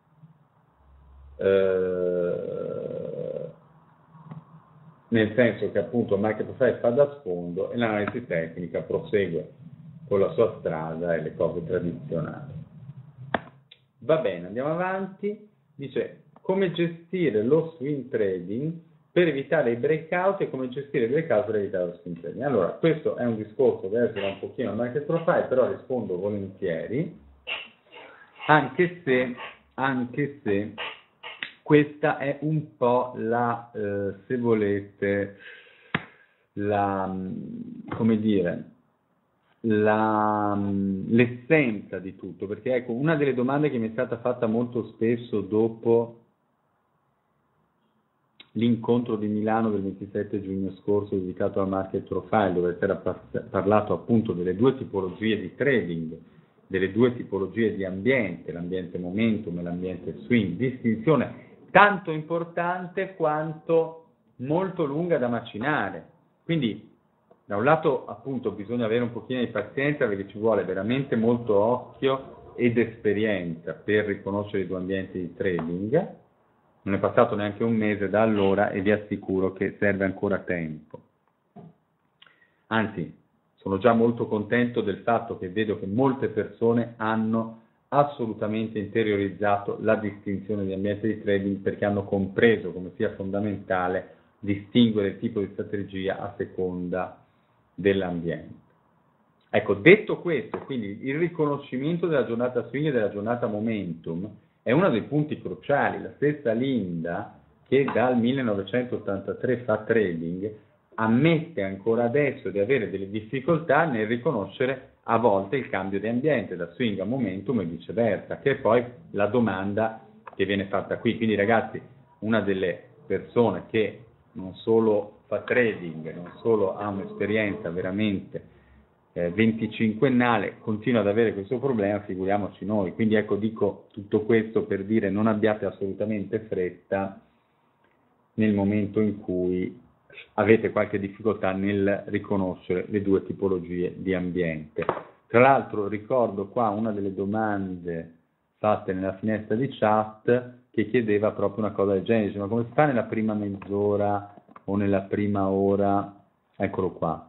Eh, nel senso che appunto il market profile fa da sfondo e l'analisi tecnica prosegue con la sua strada e le cose tradizionali. Va bene, andiamo avanti. Dice come gestire lo swing trading per evitare i breakout e come gestire i breakout per evitare lo swing trading. Allora, questo è un discorso che adesso va un pochino al market profile, però rispondo volentieri, anche se, anche se questa è un po' la, eh, se volete, la, come dire, la, l'essenza di tutto, perché ecco, una delle domande che mi è stata fatta molto spesso dopo l'incontro di Milano del ventisette giugno scorso dedicato al market profile, dove si era parlato appunto delle due tipologie di trading, delle due tipologie di ambiente, l'ambiente momentum e l'ambiente swing, distinzione tanto importante quanto molto lunga da macinare. Quindi da un lato appunto bisogna avere un pochino di pazienza perché ci vuole veramente molto occhio ed esperienza per riconoscere i due ambienti di trading. Non è passato neanche un mese da allora e vi assicuro che serve ancora tempo. Anzi, sono già molto contento del fatto che vedo che molte persone hanno assolutamente interiorizzato la distinzione di ambiente di trading, perché hanno compreso come sia fondamentale distinguere il tipo di strategia a seconda dell'ambiente. Ecco, detto questo, quindi il riconoscimento della giornata swing e della giornata momentum è uno dei punti cruciali. La stessa Linda, che dal millenovecentottantatré fa trading, ammette ancora adesso di avere delle difficoltà nel riconoscere a volte il cambio di ambiente da swing a momentum e viceversa, che è poi la domanda che viene fatta qui. Quindi ragazzi, una delle persone che non solo fa trading, non solo ha un'esperienza veramente eh, venticinquennale, continua ad avere questo problema, figuriamoci noi. Quindi ecco, dico tutto questo per dire: non abbiate assolutamente fretta nel momento in cui avete qualche difficoltà nel riconoscere le due tipologie di ambiente. Tra l'altro ricordo qua una delle domande fatte nella finestra di chat che chiedeva proprio una cosa del genere, dice: ma come si fa nella prima mezz'ora o nella prima ora? Eccolo qua.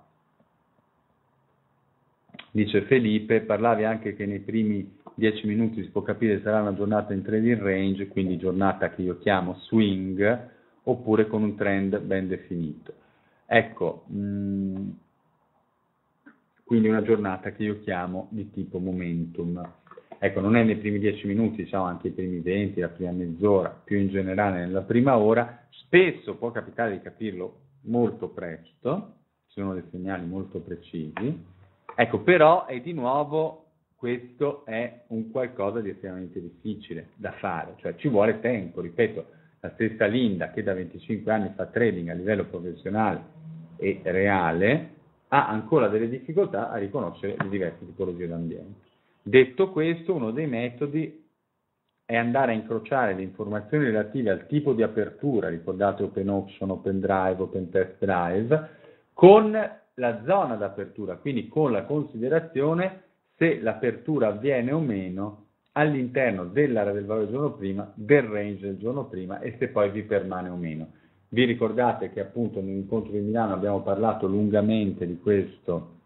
Dice Felipe: parlavi anche che nei primi dieci minuti si può capire se sarà una giornata in trading range, quindi giornata che io chiamo swing, oppure con un trend ben definito. Ecco, mh, quindi una giornata che io chiamo di tipo momentum. Ecco, non è nei primi dieci minuti, diciamo anche i primi venti, la prima mezz'ora, più in generale nella prima ora. Spesso può capitare di capirlo molto presto, ci sono dei segnali molto precisi. Ecco, però è di nuovo, questo è un qualcosa di estremamente difficile da fare, cioè ci vuole tempo, ripeto. La stessa Linda, che da venticinque anni fa trading a livello professionale e reale, ha ancora delle difficoltà a riconoscere le diverse tipologie d'ambiente. Detto questo, uno dei metodi è andare a incrociare le informazioni relative al tipo di apertura, ricordate Open Option, Open Drive, Open Test Drive, con la zona d'apertura, quindi con la considerazione se l'apertura avviene o meno all'interno dell'area del valore del giorno prima, del range del giorno prima, e se poi vi permane o meno. Vi ricordate che appunto nell'incontro di Milano abbiamo parlato lungamente di questo,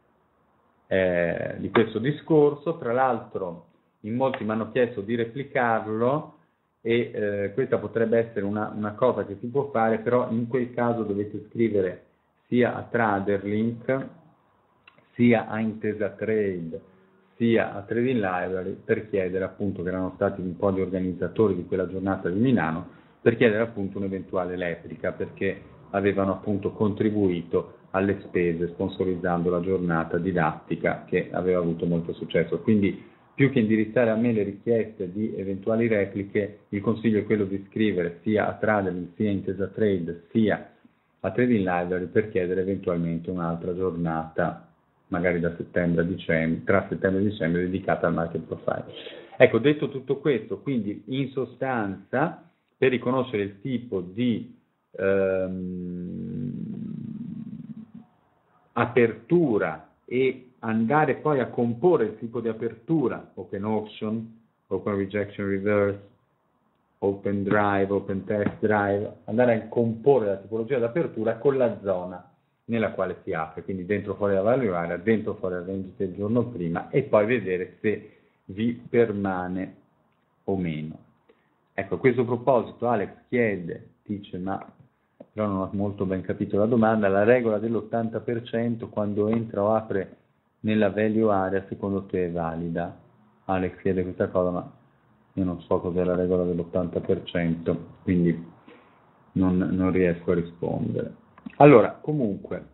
eh, di questo discorso. Tra l'altro in molti mi hanno chiesto di replicarlo e eh, questa potrebbe essere una, una cosa che si può fare, però in quel caso dovete scrivere sia a Traderlink sia a Intesa Trade sia a Trading Library per chiedere appunto, che erano stati un po' gli organizzatori di quella giornata di Milano, per chiedere appunto un'eventuale replica, perché avevano appunto contribuito alle spese sponsorizzando la giornata didattica che aveva avuto molto successo. Quindi più che indirizzare a me le richieste di eventuali repliche, il consiglio è quello di scrivere sia a Traderlink sia a Intesa Trade sia a Trading Library per chiedere eventualmente un'altra giornata, magari da settembre a dicembre, tra settembre e dicembre, dedicata al market profile. Ecco, detto tutto questo, quindi in sostanza, per riconoscere il tipo di ehm, apertura e andare poi a comporre il tipo di apertura, Open Option, Open Rejection Reverse, Open Drive, Open Test Drive, andare a comporre la tipologia d'apertura con la zona nella quale si apre, quindi dentro fuori la value area, dentro fuori la range del giorno prima, e poi vedere se vi permane o meno. Ecco, a questo proposito Alex chiede, dice, ma però non ho molto ben capito la domanda, la regola dell'ottanta per cento quando entra o apre nella value area secondo te è valida? Alex chiede questa cosa, ma io non so cos'è la regola dell'ottanta per cento, quindi non, non riesco a rispondere. Allora, comunque,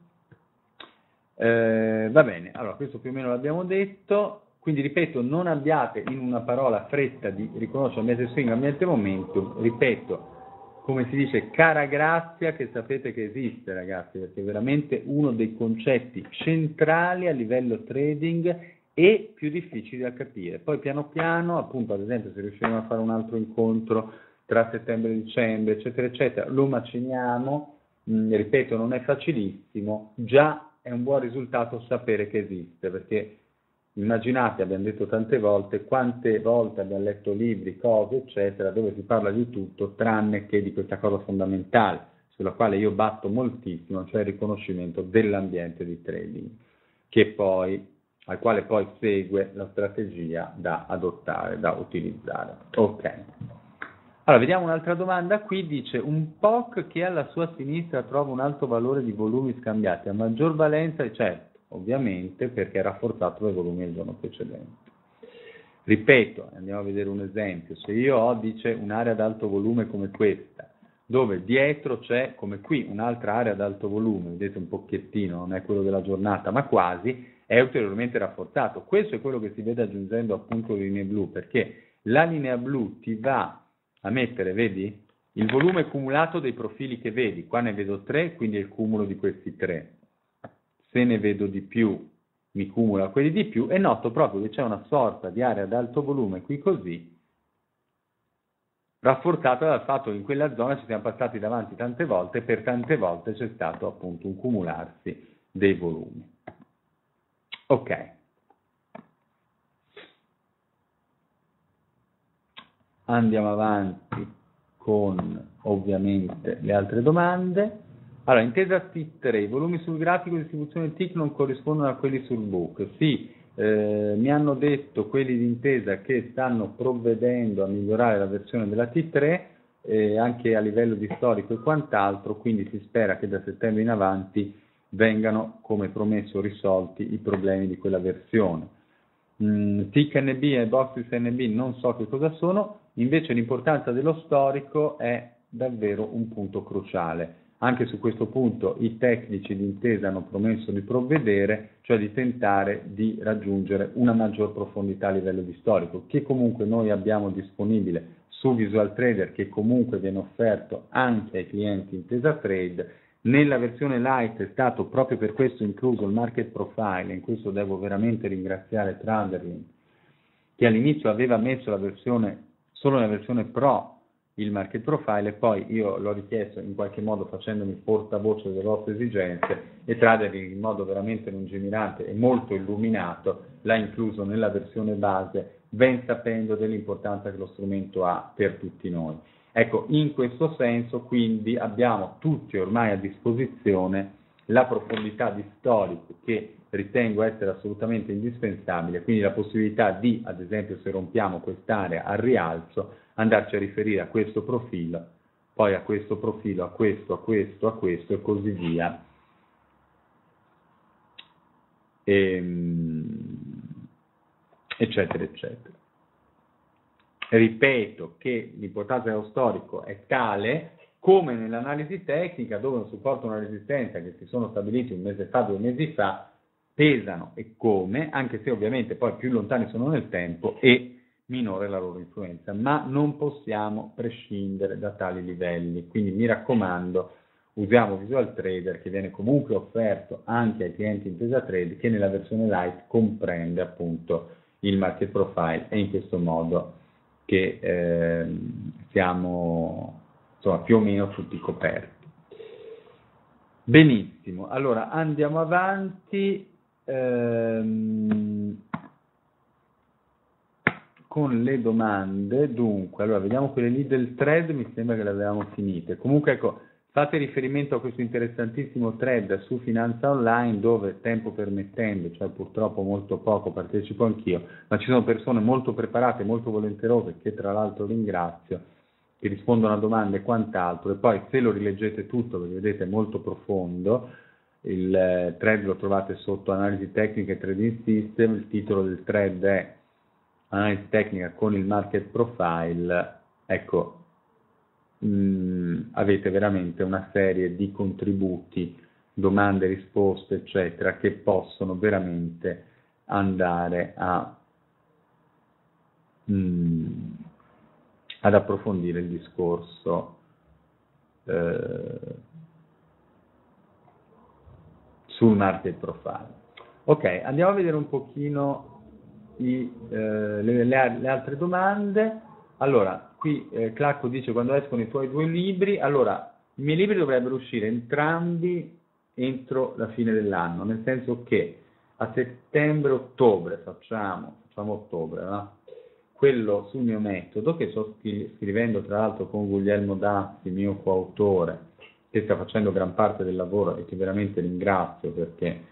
eh, va bene, allora questo più o meno l'abbiamo detto, quindi ripeto, non abbiate in una parola fretta di riconoscere ambiente swing, ambiente momentum, ripeto, come si dice, cara grazia che sapete che esiste, ragazzi, perché è veramente uno dei concetti centrali a livello trading e più difficili da capire. Poi piano piano, appunto, ad esempio, se riusciremo a fare un altro incontro tra settembre e dicembre, eccetera, eccetera, lo maciniamo. Mm, ripeto, non è facilissimo, già è un buon risultato sapere che esiste, perché immaginate, abbiamo detto tante volte, quante volte abbiamo letto libri, cose, eccetera, dove si parla di tutto, tranne che di questa cosa fondamentale, sulla quale io batto moltissimo, cioè il riconoscimento dell'ambiente di trading. che poi, al quale poi segue la strategia da adottare, da utilizzare. Ok. Allora, vediamo un'altra domanda. Qui dice: un P O C che alla sua sinistra trova un alto valore di volumi scambiati a maggior valenza, certo, ovviamente, perché è rafforzato dai volumi del giorno precedente. Ripeto, andiamo a vedere un esempio. Se io ho, dice, un'area ad alto volume come questa, dove dietro c'è, come qui, un'altra area ad alto volume, vedete un pochettino, non è quello della giornata, ma quasi, è ulteriormente rafforzato. Questo è quello che si vede aggiungendo appunto le linee blu, perché la linea blu ti va a mettere, vedi, il volume cumulato dei profili che vedi. Qua ne vedo tre, quindi è il cumulo di questi tre. Se ne vedo di più, mi cumula quelli di più, e noto proprio che c'è una sorta di area ad alto volume qui così, rafforzata dal fatto che in quella zona ci siamo passati davanti tante volte e per tante volte c'è stato appunto un cumularsi dei volumi. Ok. Andiamo avanti con ovviamente le altre domande. Allora, intesa T tre, i volumi sul grafico di distribuzione T I C non corrispondono a quelli sul book. Sì, eh, mi hanno detto quelli di intesa che stanno provvedendo a migliorare la versione della T tre, eh, anche a livello di storico e quant'altro, quindi si spera che da settembre in avanti vengano, come promesso, risolti i problemi di quella versione. Mm, T I C N B e Boxes N B non so che cosa sono, invece l'importanza dello storico è davvero un punto cruciale. Anche su questo punto i tecnici di intesa hanno promesso di provvedere, cioè di tentare di raggiungere una maggior profondità a livello di storico, che comunque noi abbiamo disponibile su Visual Trader, che comunque viene offerto anche ai clienti Intesa Trade. Nella versione Lite è stato proprio per questo incluso il Market Profile, e in questo devo veramente ringraziare Traderlink, che all'inizio aveva messo la versione, solo nella versione Pro, il Market Profile, e poi io l'ho richiesto in qualche modo facendomi portavoce delle vostre esigenze, e Traderlink in modo veramente lungimirante e molto illuminato l'ha incluso nella versione base, ben sapendo dell'importanza che lo strumento ha per tutti noi. Ecco, in questo senso quindi abbiamo tutti ormai a disposizione la profondità di storico che ritengo essere assolutamente indispensabile, quindi la possibilità di, ad esempio, se rompiamo quest'area al rialzo, andarci a riferire a questo profilo, poi a questo profilo, a questo, a questo, a questo e così via. E, eccetera, eccetera. Ripeto che l'importanza dello storico è tale come nell'analisi tecnica, dove un supporto e una resistenza che si sono stabiliti un mese fa, due mesi fa, pesano e come, anche se ovviamente poi più lontani sono nel tempo e minore la loro influenza, ma non possiamo prescindere da tali livelli. Quindi mi raccomando, usiamo Visual Trader, che viene comunque offerto anche ai clienti Intesa Trade, che nella versione Lite comprende appunto il Market Profile, e in questo modo che eh, siamo insomma più o meno tutti coperti. Benissimo, allora andiamo avanti ehm, con le domande. Dunque, allora vediamo quelle lì del thread, mi sembra che le avevamo finite. Comunque ecco, fate riferimento a questo interessantissimo thread su Finanza Online, dove tempo permettendo, cioè purtroppo molto poco, partecipo anch'io, ma ci sono persone molto preparate, molto volenterose, che tra l'altro ringrazio, che rispondono a domande e quant'altro, e poi se lo rileggete tutto, perché vedete è molto profondo, il eh, thread lo trovate sotto Analisi Tecnica e Trading System, il titolo del thread è Analisi Tecnica con il Market Profile. Ecco, mh, avete veramente una serie di contributi, domande, risposte, eccetera, che possono veramente andare a mh, ad approfondire il discorso eh, sul Market Profile. Ok, andiamo a vedere un pochino i, eh, le, le, le altre domande. Allora, qui eh, Clacco dice: quando escono i tuoi due libri? Allora, i miei libri dovrebbero uscire entrambi entro la fine dell'anno, nel senso che a settembre-ottobre facciamo, facciamo ottobre, no? Quello sul mio metodo, che sto scrivendo tra l'altro con Guglielmo Dassi, mio coautore, che sta facendo gran parte del lavoro e che veramente ringrazio perché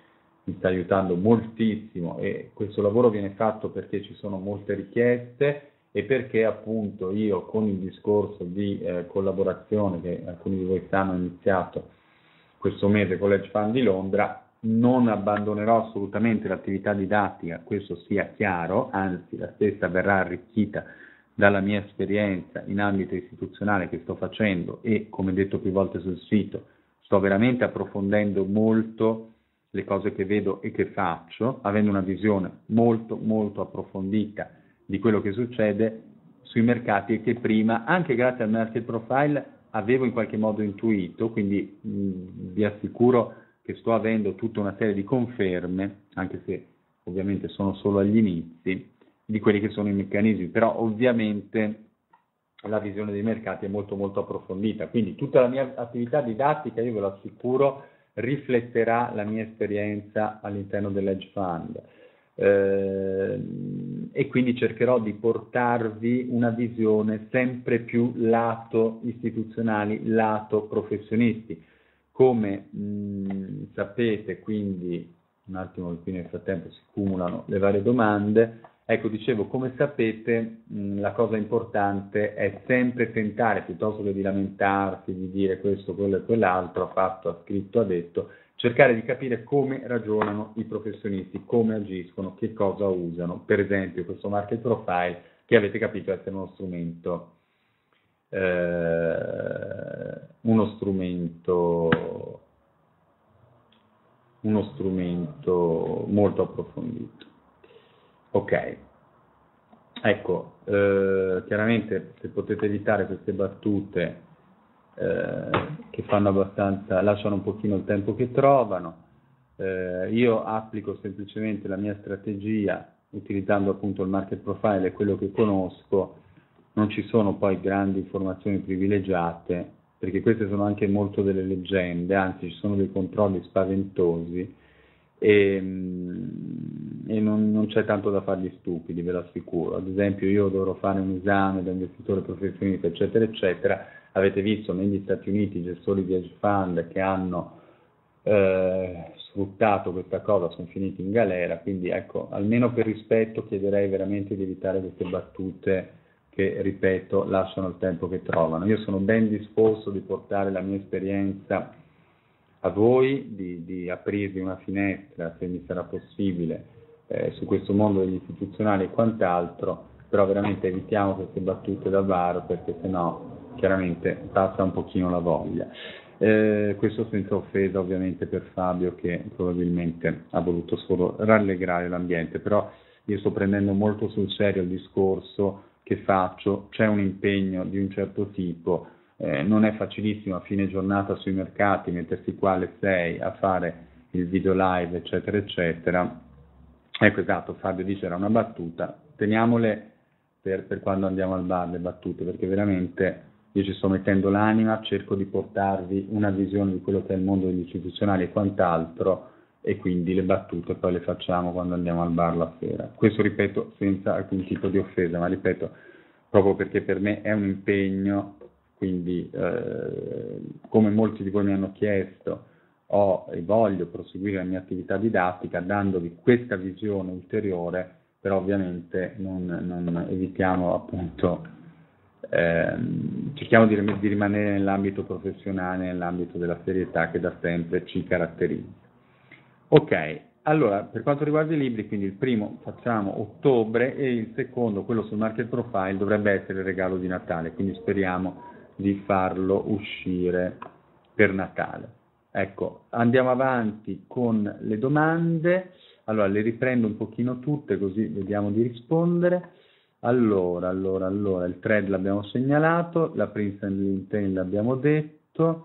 mi sta aiutando moltissimo, e questo lavoro viene fatto perché ci sono molte richieste e perché appunto io con il discorso di eh, collaborazione che alcuni di voi sanno, ho iniziato questo mese con l'Edge Fund di Londra, non abbandonerò assolutamente l'attività didattica, questo sia chiaro, anzi la stessa verrà arricchita dalla mia esperienza in ambito istituzionale che sto facendo e, come detto più volte sul sito, sto veramente approfondendo molto le cose che vedo e che faccio, avendo una visione molto molto approfondita di quello che succede sui mercati e che prima, anche grazie al market profile, avevo in qualche modo intuito, quindi mh, vi assicuro che sto avendo tutta una serie di conferme, anche se ovviamente sono solo agli inizi, di quelli che sono i meccanismi, però ovviamente la visione dei mercati è molto molto approfondita, quindi tutta la mia attività didattica, io ve lo assicuro, rifletterà la mia esperienza all'interno dell'Edge Fund. Eh, e quindi cercherò di portarvi una visione sempre più lato istituzionali, lato professionisti. Come mh, sapete, quindi un attimo che qui nel frattempo si cumulano le varie domande, ecco, dicevo, come sapete mh, la cosa importante è sempre tentare, piuttosto che di lamentarsi, di dire questo, quello e quell'altro, ha fatto, ha scritto, ha detto, cercare di capire come ragionano i professionisti, come agiscono, che cosa usano. Per esempio questo market profile, che avete capito essere uno strumento, eh, uno strumento, uno strumento molto approfondito. Ok, ecco, eh, chiaramente se potete evitare queste battute Eh, che fanno abbastanza, lasciano un pochino il tempo che trovano. Eh, io applico semplicemente la mia strategia utilizzando appunto il market profile e quello che conosco, non ci sono poi grandi informazioni privilegiate, perché queste sono anche molto delle leggende, anzi ci sono dei controlli spaventosi e, e non, non c'è tanto da fargli stupidi, ve lo assicuro. Ad esempio io dovrò fare un esame da investitore professionista, eccetera, eccetera. Avete visto negli Stati Uniti i gestori di hedge fund che hanno eh, sfruttato questa cosa, sono finiti in galera, quindi ecco, almeno per rispetto chiederei veramente di evitare queste battute che, ripeto, lasciano il tempo che trovano. Io sono ben disposto di portare la mia esperienza a voi, di, di aprirvi una finestra, se mi sarà possibile, eh, su questo mondo degli istituzionali e quant'altro, però veramente evitiamo queste battute da bar, perché sennò chiaramente passa un pochino la voglia. Eh, questo senza offesa ovviamente per Fabio, che probabilmente ha voluto solo rallegrare l'ambiente, però io sto prendendo molto sul serio il discorso che faccio, c'è un impegno di un certo tipo, eh, non è facilissimo a fine giornata sui mercati mettersi qua alle sei a fare il video live, eccetera, eccetera. Ecco, esatto, Fabio dice era una battuta, teniamole per, per quando andiamo al bar le battute, perché veramente io ci sto mettendo l'anima, cerco di portarvi una visione di quello che è il mondo degli istituzionali e quant'altro, e quindi le battute poi le facciamo quando andiamo al bar la sera. Questo, ripeto, senza alcun tipo di offesa, ma ripeto, proprio perché per me è un impegno, quindi eh, come molti di voi mi hanno chiesto, ho e voglio proseguire la mia attività didattica dandovi questa visione ulteriore, però ovviamente non, non evitiamo appunto Eh, cerchiamo di, di rimanere nell'ambito professionale, nell'ambito della serietà che da sempre ci caratterizza. Ok, allora per quanto riguarda i libri, quindi il primo facciamo ottobre e il secondo, quello sul market profile, dovrebbe essere il regalo di Natale, quindi speriamo di farlo uscire per Natale. Ecco, andiamo avanti con le domande, allora le riprendo un pochino tutte così vediamo di rispondere. Allora, allora, allora, il thread l'abbiamo segnalato, la Princeton LinkedIn l'abbiamo detto,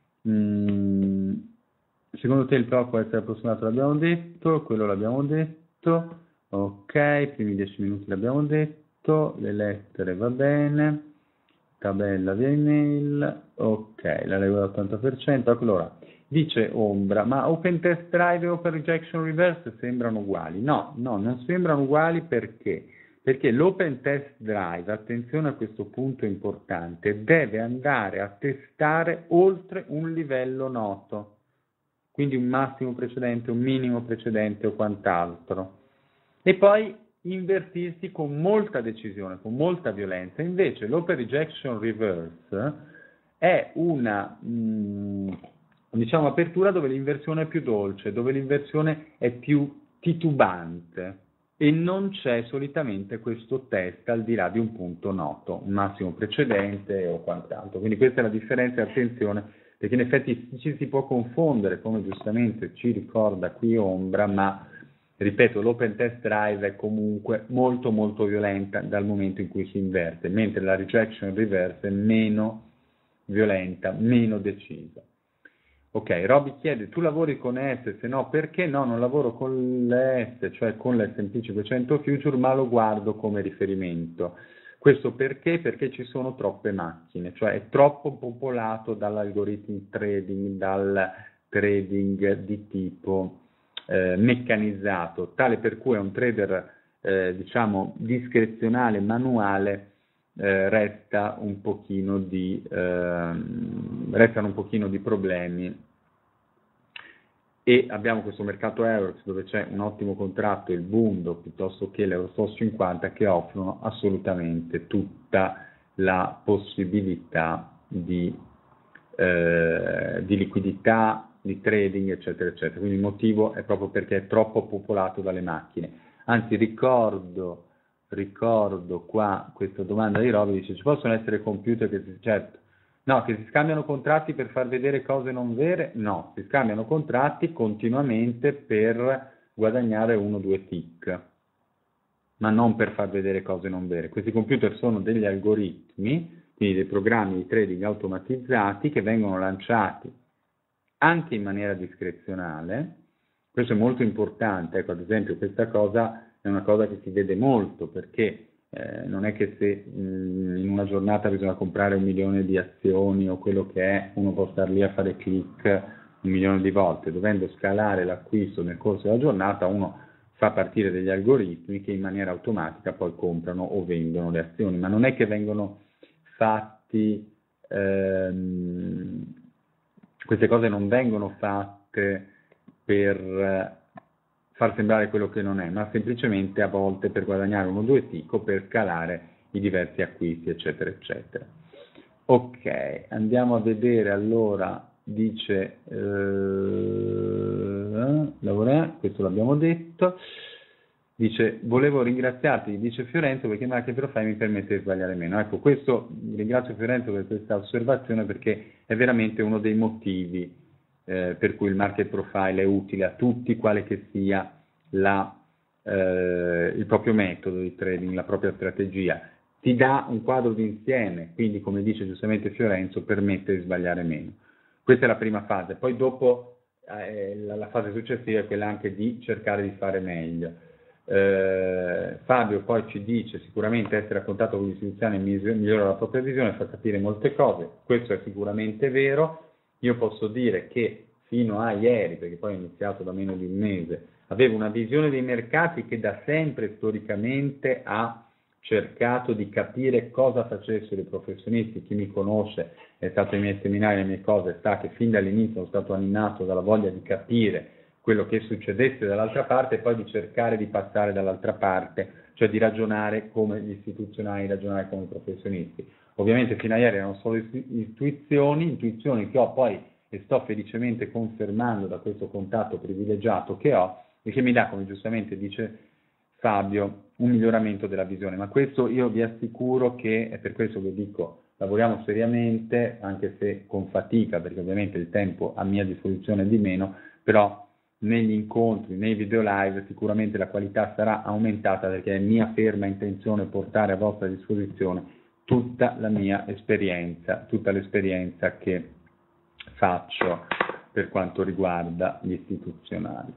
mm, secondo te il P R O può essere approssimato, l'abbiamo detto, quello l'abbiamo detto, ok, i primi dieci minuti l'abbiamo detto, le lettere va bene, tabella via email, ok, la regola ottanta per cento, allora, dice Ombra, ma Open Test Drive e Open Rejection Reverse sembrano uguali? No, no, non sembrano uguali perché? Perché l'Open Test Drive, attenzione a questo punto importante, deve andare a testare oltre un livello noto. quindi un massimo precedente, un minimo precedente o quant'altro. E poi invertirsi con molta decisione, con molta violenza. Invece l'open rejection reverse è una mh, diciamo apertura dove l'inversione è più dolce, dove l'inversione è più titubante e non c'è solitamente questo test al di là di un punto noto, un massimo precedente o quant'altro. Quindi questa è la differenza, attenzione, perché in effetti ci si può confondere, come giustamente ci ricorda qui Ombra, ma ripeto, l'open test drive è comunque molto molto violenta dal momento in cui si inverte, mentre la rejection reverse è meno violenta, meno decisa. Ok, Robby chiede, tu lavori con E S? Se no, perché no? Non lavoro con le S, cioè con l'S and P cinquecento Future, ma lo guardo come riferimento. Questo perché? Perché ci sono troppe macchine, cioè è troppo popolato dall'algorithm trading, dal trading di tipo Eh, meccanizzato, tale per cui a un trader eh, diciamo discrezionale, manuale, eh, resta un pochino di eh, restano un pochino di problemi. E abbiamo questo mercato Eurex dove c'è un ottimo contratto, il Bundo piuttosto che l'Eurostoxx cinquanta, che offrono assolutamente tutta la possibilità di, eh, di liquidità, di trading, eccetera, eccetera. Quindi il motivo è proprio perché è troppo popolato dalle macchine. Anzi, ricordo, ricordo qua questa domanda di Robby, dice, ci possono essere computer che si, certo, no, che si scambiano contratti per far vedere cose non vere? No, si scambiano contratti continuamente per guadagnare uno o due tick, ma non per far vedere cose non vere. Questi computer sono degli algoritmi, quindi dei programmi di trading automatizzati che vengono lanciati anche in maniera discrezionale. Questo è molto importante, ecco, ad esempio questa cosa è una cosa che si vede molto, perché eh, non è che se mh, in una giornata bisogna comprare un milione di azioni o quello che è, uno può star lì a fare click un milione di volte. Dovendo scalare l'acquisto nel corso della giornata, uno fa partire degli algoritmi che in maniera automatica poi comprano o vendono le azioni, ma non è che vengono fatti ehm, queste cose non vengono fatte per far sembrare quello che non è, ma semplicemente a volte per guadagnare uno o due tick o per scalare i diversi acquisti, eccetera, eccetera. Ok, andiamo a vedere allora, dice, eh, lavorare, questo l'abbiamo detto, dice, volevo ringraziarti, dice Fiorenzo, perché Market Profile mi permette di sbagliare meno. Ecco, questo, ringrazio Fiorenzo per questa osservazione, perché è veramente uno dei motivi eh, per cui il Market Profile è utile a tutti, quale che sia la, eh, il proprio metodo di trading, la propria strategia. Ti dà un quadro d'insieme, quindi come dice giustamente Fiorenzo, permette di sbagliare meno. Questa è la prima fase, poi dopo eh, la, la fase successiva è quella anche di cercare di fare meglio. Eh, Fabio poi ci dice sicuramente essere a contatto con gli istituzionali migliora la propria visione, fa capire molte cose, questo è sicuramente vero. Io posso dire che fino a ieri, perché poi ho iniziato da meno di un mese, avevo una visione dei mercati che da sempre storicamente ha cercato di capire cosa facessero i professionisti. Chi mi conosce, è stato ai miei seminari, alle mie cose, sa che fin dall'inizio sono stato animato dalla voglia di capire quello che succedesse dall'altra parte e poi di cercare di passare dall'altra parte, cioè di ragionare come gli istituzionali, ragionare come i professionisti. Ovviamente fino a ieri erano solo intuizioni, intuizioni che ho poi e sto felicemente confermando da questo contatto privilegiato che ho e che mi dà, come giustamente dice Fabio, un miglioramento della visione. Ma questo io vi assicuro che è per questo che dico, lavoriamo seriamente, anche se con fatica, perché ovviamente il tempo a mia disposizione è di meno, però negli incontri, nei video live sicuramente la qualità sarà aumentata, perché è mia ferma intenzione portare a vostra disposizione tutta la mia esperienza, tutta l'esperienza che faccio per quanto riguarda gli istituzionali.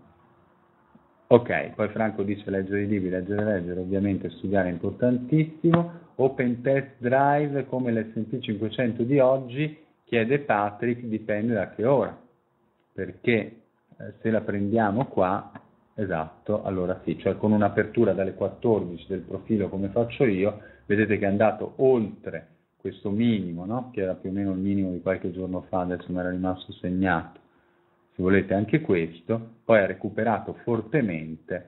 Ok, poi Franco dice leggere i libri, leggere, leggere, ovviamente studiare è importantissimo. Open Test Drive come l'S and P cinquecento di oggi, chiede Patrick, dipende da che ora, perché eh, se la prendiamo qua, esatto, allora sì, cioè con un'apertura dalle quattordici del profilo come faccio io, vedete che è andato oltre questo minimo, no? Che era più o meno il minimo di qualche giorno fa, adesso mi era rimasto segnato, se volete anche questo, poi ha recuperato fortemente,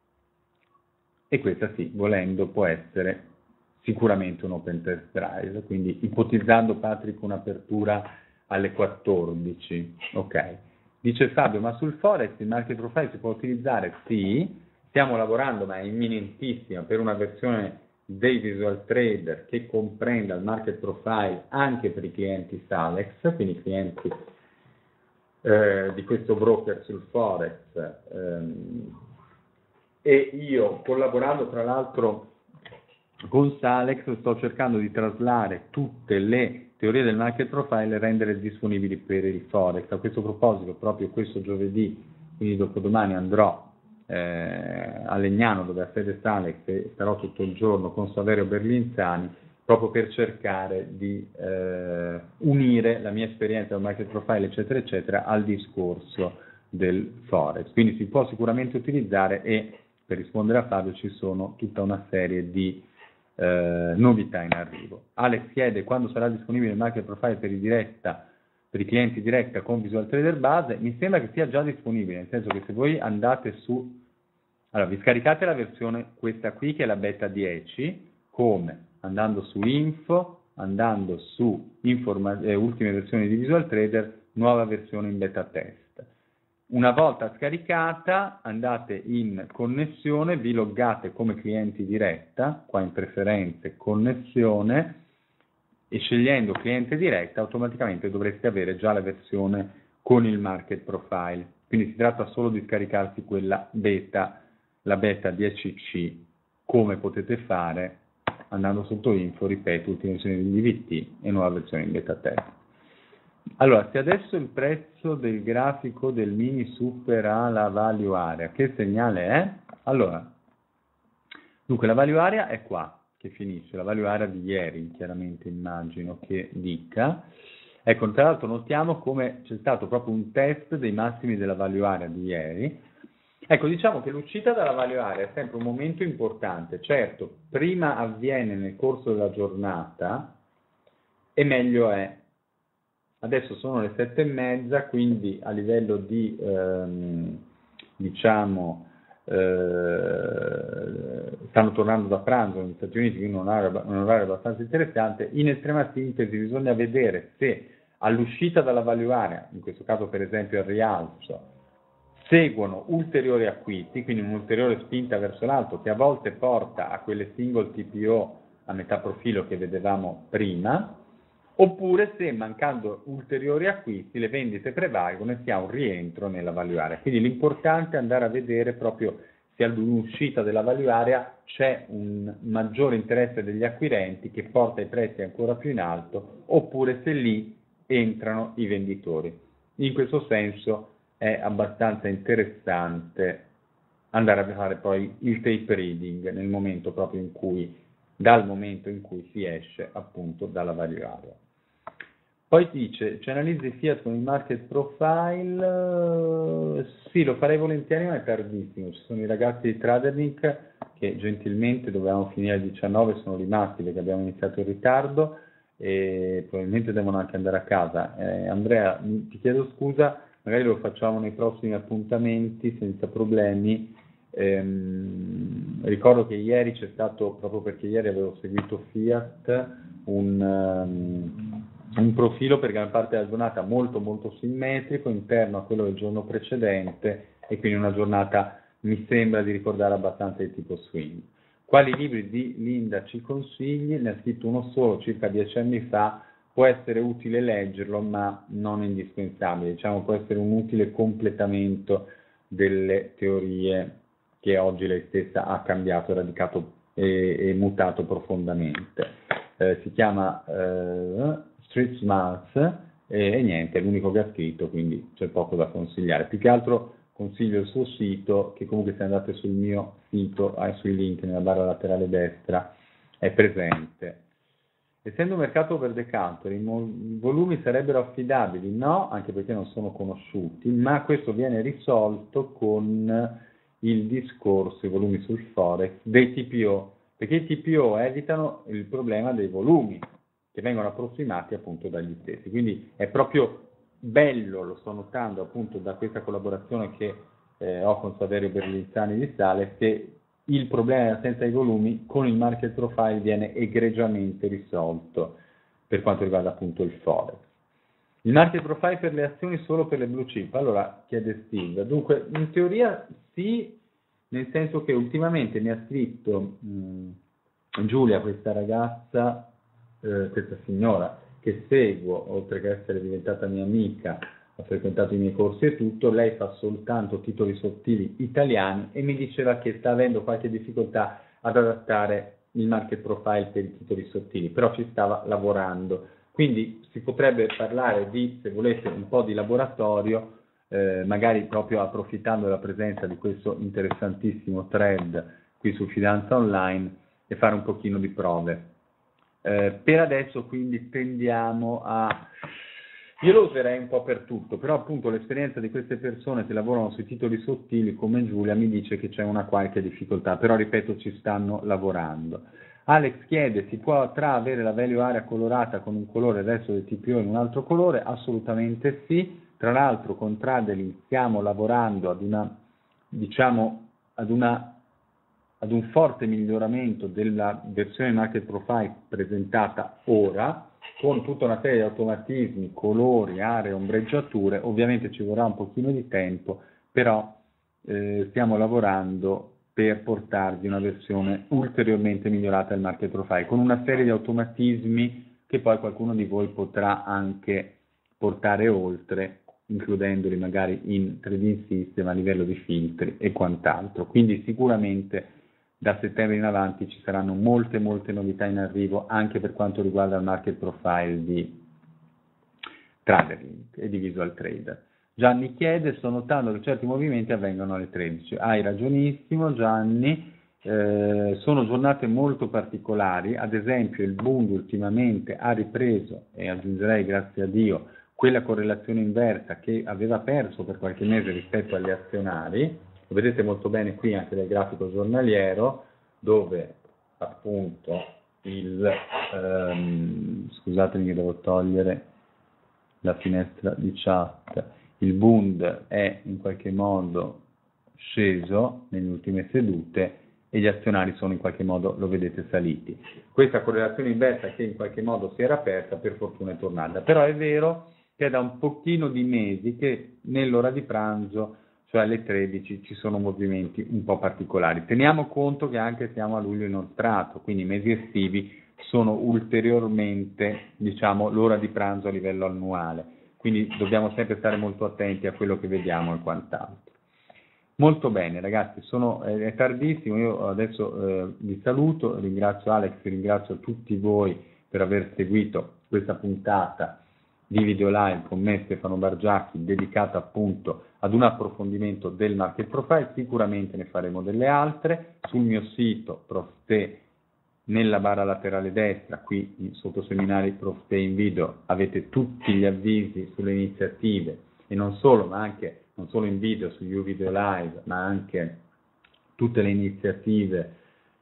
e questa sì, volendo può essere sicuramente un open test drive, quindi ipotizzando, Patrick, un'apertura alle quattordici, ok. Dice Fabio, ma sul Forex il market profile si può utilizzare? Sì, stiamo lavorando, ma è imminentissima, per una versione dei visual trader che comprenda il market profile anche per i clienti Salex, quindi i clienti eh, di questo broker sul Forex, ehm, e io, collaborando tra l'altro con Salex, sto cercando di traslare tutte le teorie del market profile e rendere disponibili per il Forex. A questo proposito, proprio questo giovedì, quindi dopodomani, andrò eh, a Legnano, dove ha sede Salex, e starò tutto il giorno con Saverio Berlinzani, proprio per cercare di eh, unire la mia esperienza del market profile, eccetera, eccetera, al discorso del Forex. Quindi si può sicuramente utilizzare, e per rispondere a Fabio ci sono tutta una serie di eh, novità in arrivo. Alex chiede quando sarà disponibile il market profile per i diretta, per i clienti diretta con Visual Trader base. Mi sembra che sia già disponibile, nel senso che se voi andate su, allora vi scaricate la versione questa qui, che è la beta dieci, come? Andando su info, andando su informa- eh, ultime versioni di Visual Trader, nuova versione in beta test. Una volta scaricata andate in connessione, vi loggate come clienti diretta, qua in preferenze connessione, e scegliendo cliente diretta automaticamente dovreste avere già la versione con il market profile. Quindi si tratta solo di scaricarsi quella beta, la beta dieci C, come potete fare andando sotto info, ripeto, ultima versione di D V T e nuova versione in beta test. Allora, se adesso il prezzo del grafico del mini supera la value area, che segnale è? Allora, dunque la value area è qua, che finisce, la value area di ieri, chiaramente immagino che dica. Ecco, tra l'altro notiamo come c'è stato proprio un test dei massimi della value area di ieri. Ecco, diciamo che l'uscita dalla value area è sempre un momento importante. Certo, prima avviene nel corso della giornata e meglio è. Adesso sono le sette e mezza, quindi a livello di, ehm, diciamo, eh, stanno tornando da pranzo negli Stati Uniti, quindi un orario, un orario abbastanza interessante. In estrema sintesi bisogna vedere se all'uscita dalla value area, in questo caso per esempio al rialzo, seguono ulteriori acquisti, quindi un'ulteriore spinta verso l'alto che a volte porta a quelle single T P O a metà profilo che vedevamo prima, oppure se mancando ulteriori acquisti le vendite prevalgono e si ha un rientro nella value area. Quindi l'importante è andare a vedere proprio se all'uscita della value area c'è un maggiore interesse degli acquirenti che porta i prezzi ancora più in alto, oppure se lì entrano i venditori. In questo senso è abbastanza interessante andare a fare poi il tape reading nel momento proprio in cui, dal momento in cui si esce appunto dalla value area. Poi dice, ci analizzi Fiat con il market profile? Sì, lo farei volentieri, ma è tardissimo. Ci sono i ragazzi di Traderlink che gentilmente dovevamo finire alle diciannove, sono rimasti perché abbiamo iniziato in ritardo e probabilmente devono anche andare a casa. Eh, Andrea, ti chiedo scusa, magari lo facciamo nei prossimi appuntamenti senza problemi. Ehm, ricordo che ieri c'è stato, proprio perché ieri avevo seguito Fiat, un... Um, un profilo per gran parte della giornata molto molto simmetrico, interno a quello del giorno precedente, e quindi una giornata mi sembra di ricordare abbastanza di tipo swing. Quali libri di Linda ci consigli? Ne ha scritto uno solo circa dieci anni fa, può essere utile leggerlo ma non indispensabile, diciamo può essere un utile completamento delle teorie che oggi lei stessa ha cambiato, radicato e, e mutato profondamente. Eh, si chiama eh, Street Smarts e, e niente, è l'unico che ha scritto, quindi c'è poco da consigliare. Più che altro consiglio il suo sito, che comunque se andate sul mio sito, eh, sui link nella barra laterale destra, è presente. Essendo un mercato over the counter, i, mo- i volumi sarebbero affidabili? No, anche perché non sono conosciuti, ma questo viene risolto con il discorso, i volumi sul Forex, dei T P O, perché i T P O evitano il problema dei volumi che vengono approssimati appunto dagli stessi, quindi è proprio bello, lo sto notando appunto da questa collaborazione che eh, ho con Saverio Berlizzani di Sales, che il problema dell'assenza di volumi con il market profile viene egregiamente risolto per quanto riguarda appunto il Forex. Il market profile per le azioni solo per le blue chip? Allora, chiede Steve. Dunque, in teoria sì, nel senso che ultimamente mi ha scritto mh, Giulia, questa ragazza, eh, questa signora, che seguo, oltre che essere diventata mia amica, ha frequentato i miei corsi e tutto, lei fa soltanto titoli sottili italiani e mi diceva che sta avendo qualche difficoltà ad adattare il market profile per i titoli sottili, però ci stava lavorando. Quindi si potrebbe parlare di, se volete, un po' di laboratorio, eh, magari proprio approfittando della presenza di questo interessantissimo thread qui su Finanza Online e fare un pochino di prove. Eh, per adesso quindi tendiamo a... Io lo userei un po' per tutto, però appunto l'esperienza di queste persone che lavorano sui titoli sottili come Giulia mi dice che c'è una qualche difficoltà, però ripeto ci stanno lavorando. Alex chiede, si può tra avere la value area colorata con un colore e il resto del T P O in un altro colore? Assolutamente sì, tra l'altro con Tradelink stiamo lavorando ad una, diciamo, ad una ad un forte miglioramento della versione market profile presentata ora, con tutta una serie di automatismi, colori, aree, ombreggiature. Ovviamente ci vorrà un pochino di tempo, però eh, stiamo lavorando per portarvi una versione ulteriormente migliorata del market profile, con una serie di automatismi che poi qualcuno di voi potrà anche portare oltre, includendoli magari in trading system a livello di filtri e quant'altro. Quindi sicuramente da settembre in avanti ci saranno molte molte novità in arrivo anche per quanto riguarda il market profile di Tradelink e di Visual Trader. Gianni chiede, sto notando che certi movimenti avvengono alle tredici. Hai ragionissimo Gianni, eh, sono giornate molto particolari, ad esempio il Bund ultimamente ha ripreso, e aggiungerei grazie a Dio, quella correlazione inversa che aveva perso per qualche mese rispetto agli azionari. Lo vedete molto bene qui anche nel grafico giornaliero, dove appunto il, ehm, scusatemi che devo togliere la finestra di chat, il Bund è in qualche modo sceso nelle ultime sedute e gli azionari sono in qualche modo, lo vedete, saliti. Questa correlazione inversa che in qualche modo si era aperta, per fortuna è tornata, però è vero che è da un pochino di mesi che nell'ora di pranzo, cioè alle tredici, ci sono movimenti un po' particolari. Teniamo conto che anche siamo a luglio inoltrato, quindi i mesi estivi sono ulteriormente, diciamo, l'ora di pranzo a livello annuale, quindi dobbiamo sempre stare molto attenti a quello che vediamo e quant'altro. Molto bene ragazzi, sono, eh, è tardissimo, io adesso eh, vi saluto, ringrazio Alex, ringrazio tutti voi per aver seguito questa puntata di video live con me Stefano Bargiacchi, dedicata appunto ad un approfondimento del market profile. Sicuramente ne faremo delle altre sul mio sito Profte. Nella barra laterale destra, qui sotto seminari Profte in video, avete tutti gli avvisi sulle iniziative e non solo, ma anche non solo in video su YouVideo Live, ma anche tutte le iniziative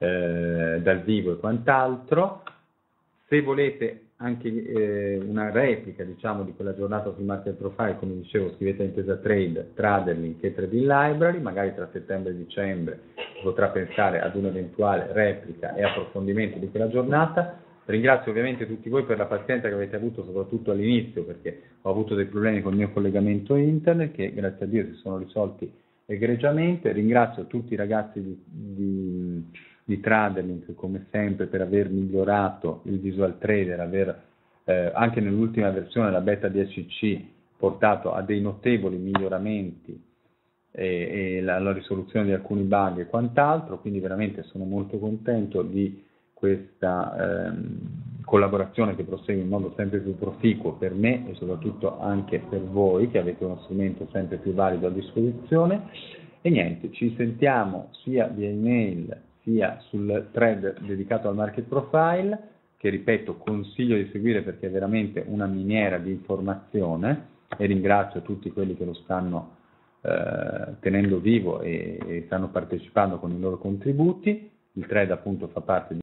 eh, dal vivo e quant'altro. Se volete anche eh, una replica, diciamo, di quella giornata sul market profile, come dicevo, scrivete a Intesa Trade, Traderlink e Trading Library, magari tra settembre e dicembre si potrà pensare ad un'eventuale replica e approfondimento di quella giornata. Ringrazio ovviamente tutti voi per la pazienza che avete avuto, soprattutto all'inizio, perché ho avuto dei problemi con il mio collegamento internet, che grazie a Dio si sono risolti egregiamente. Ringrazio tutti i ragazzi di, di di Traderlink come sempre per aver migliorato il Visual Trader, aver eh, anche nell'ultima versione, la beta dieci C, portato a dei notevoli miglioramenti e, e la, la risoluzione di alcuni bug e quant'altro, quindi veramente sono molto contento di questa ehm, collaborazione che prosegue in modo sempre più proficuo per me e soprattutto anche per voi che avete uno strumento sempre più valido a disposizione. E niente, ci sentiamo sia via email sia sul thread dedicato al market profile, che ripeto consiglio di seguire perché è veramente una miniera di informazione, e ringrazio tutti quelli che lo stanno eh, tenendo vivo e, e stanno partecipando con i loro contributi. Il thread appunto fa parte di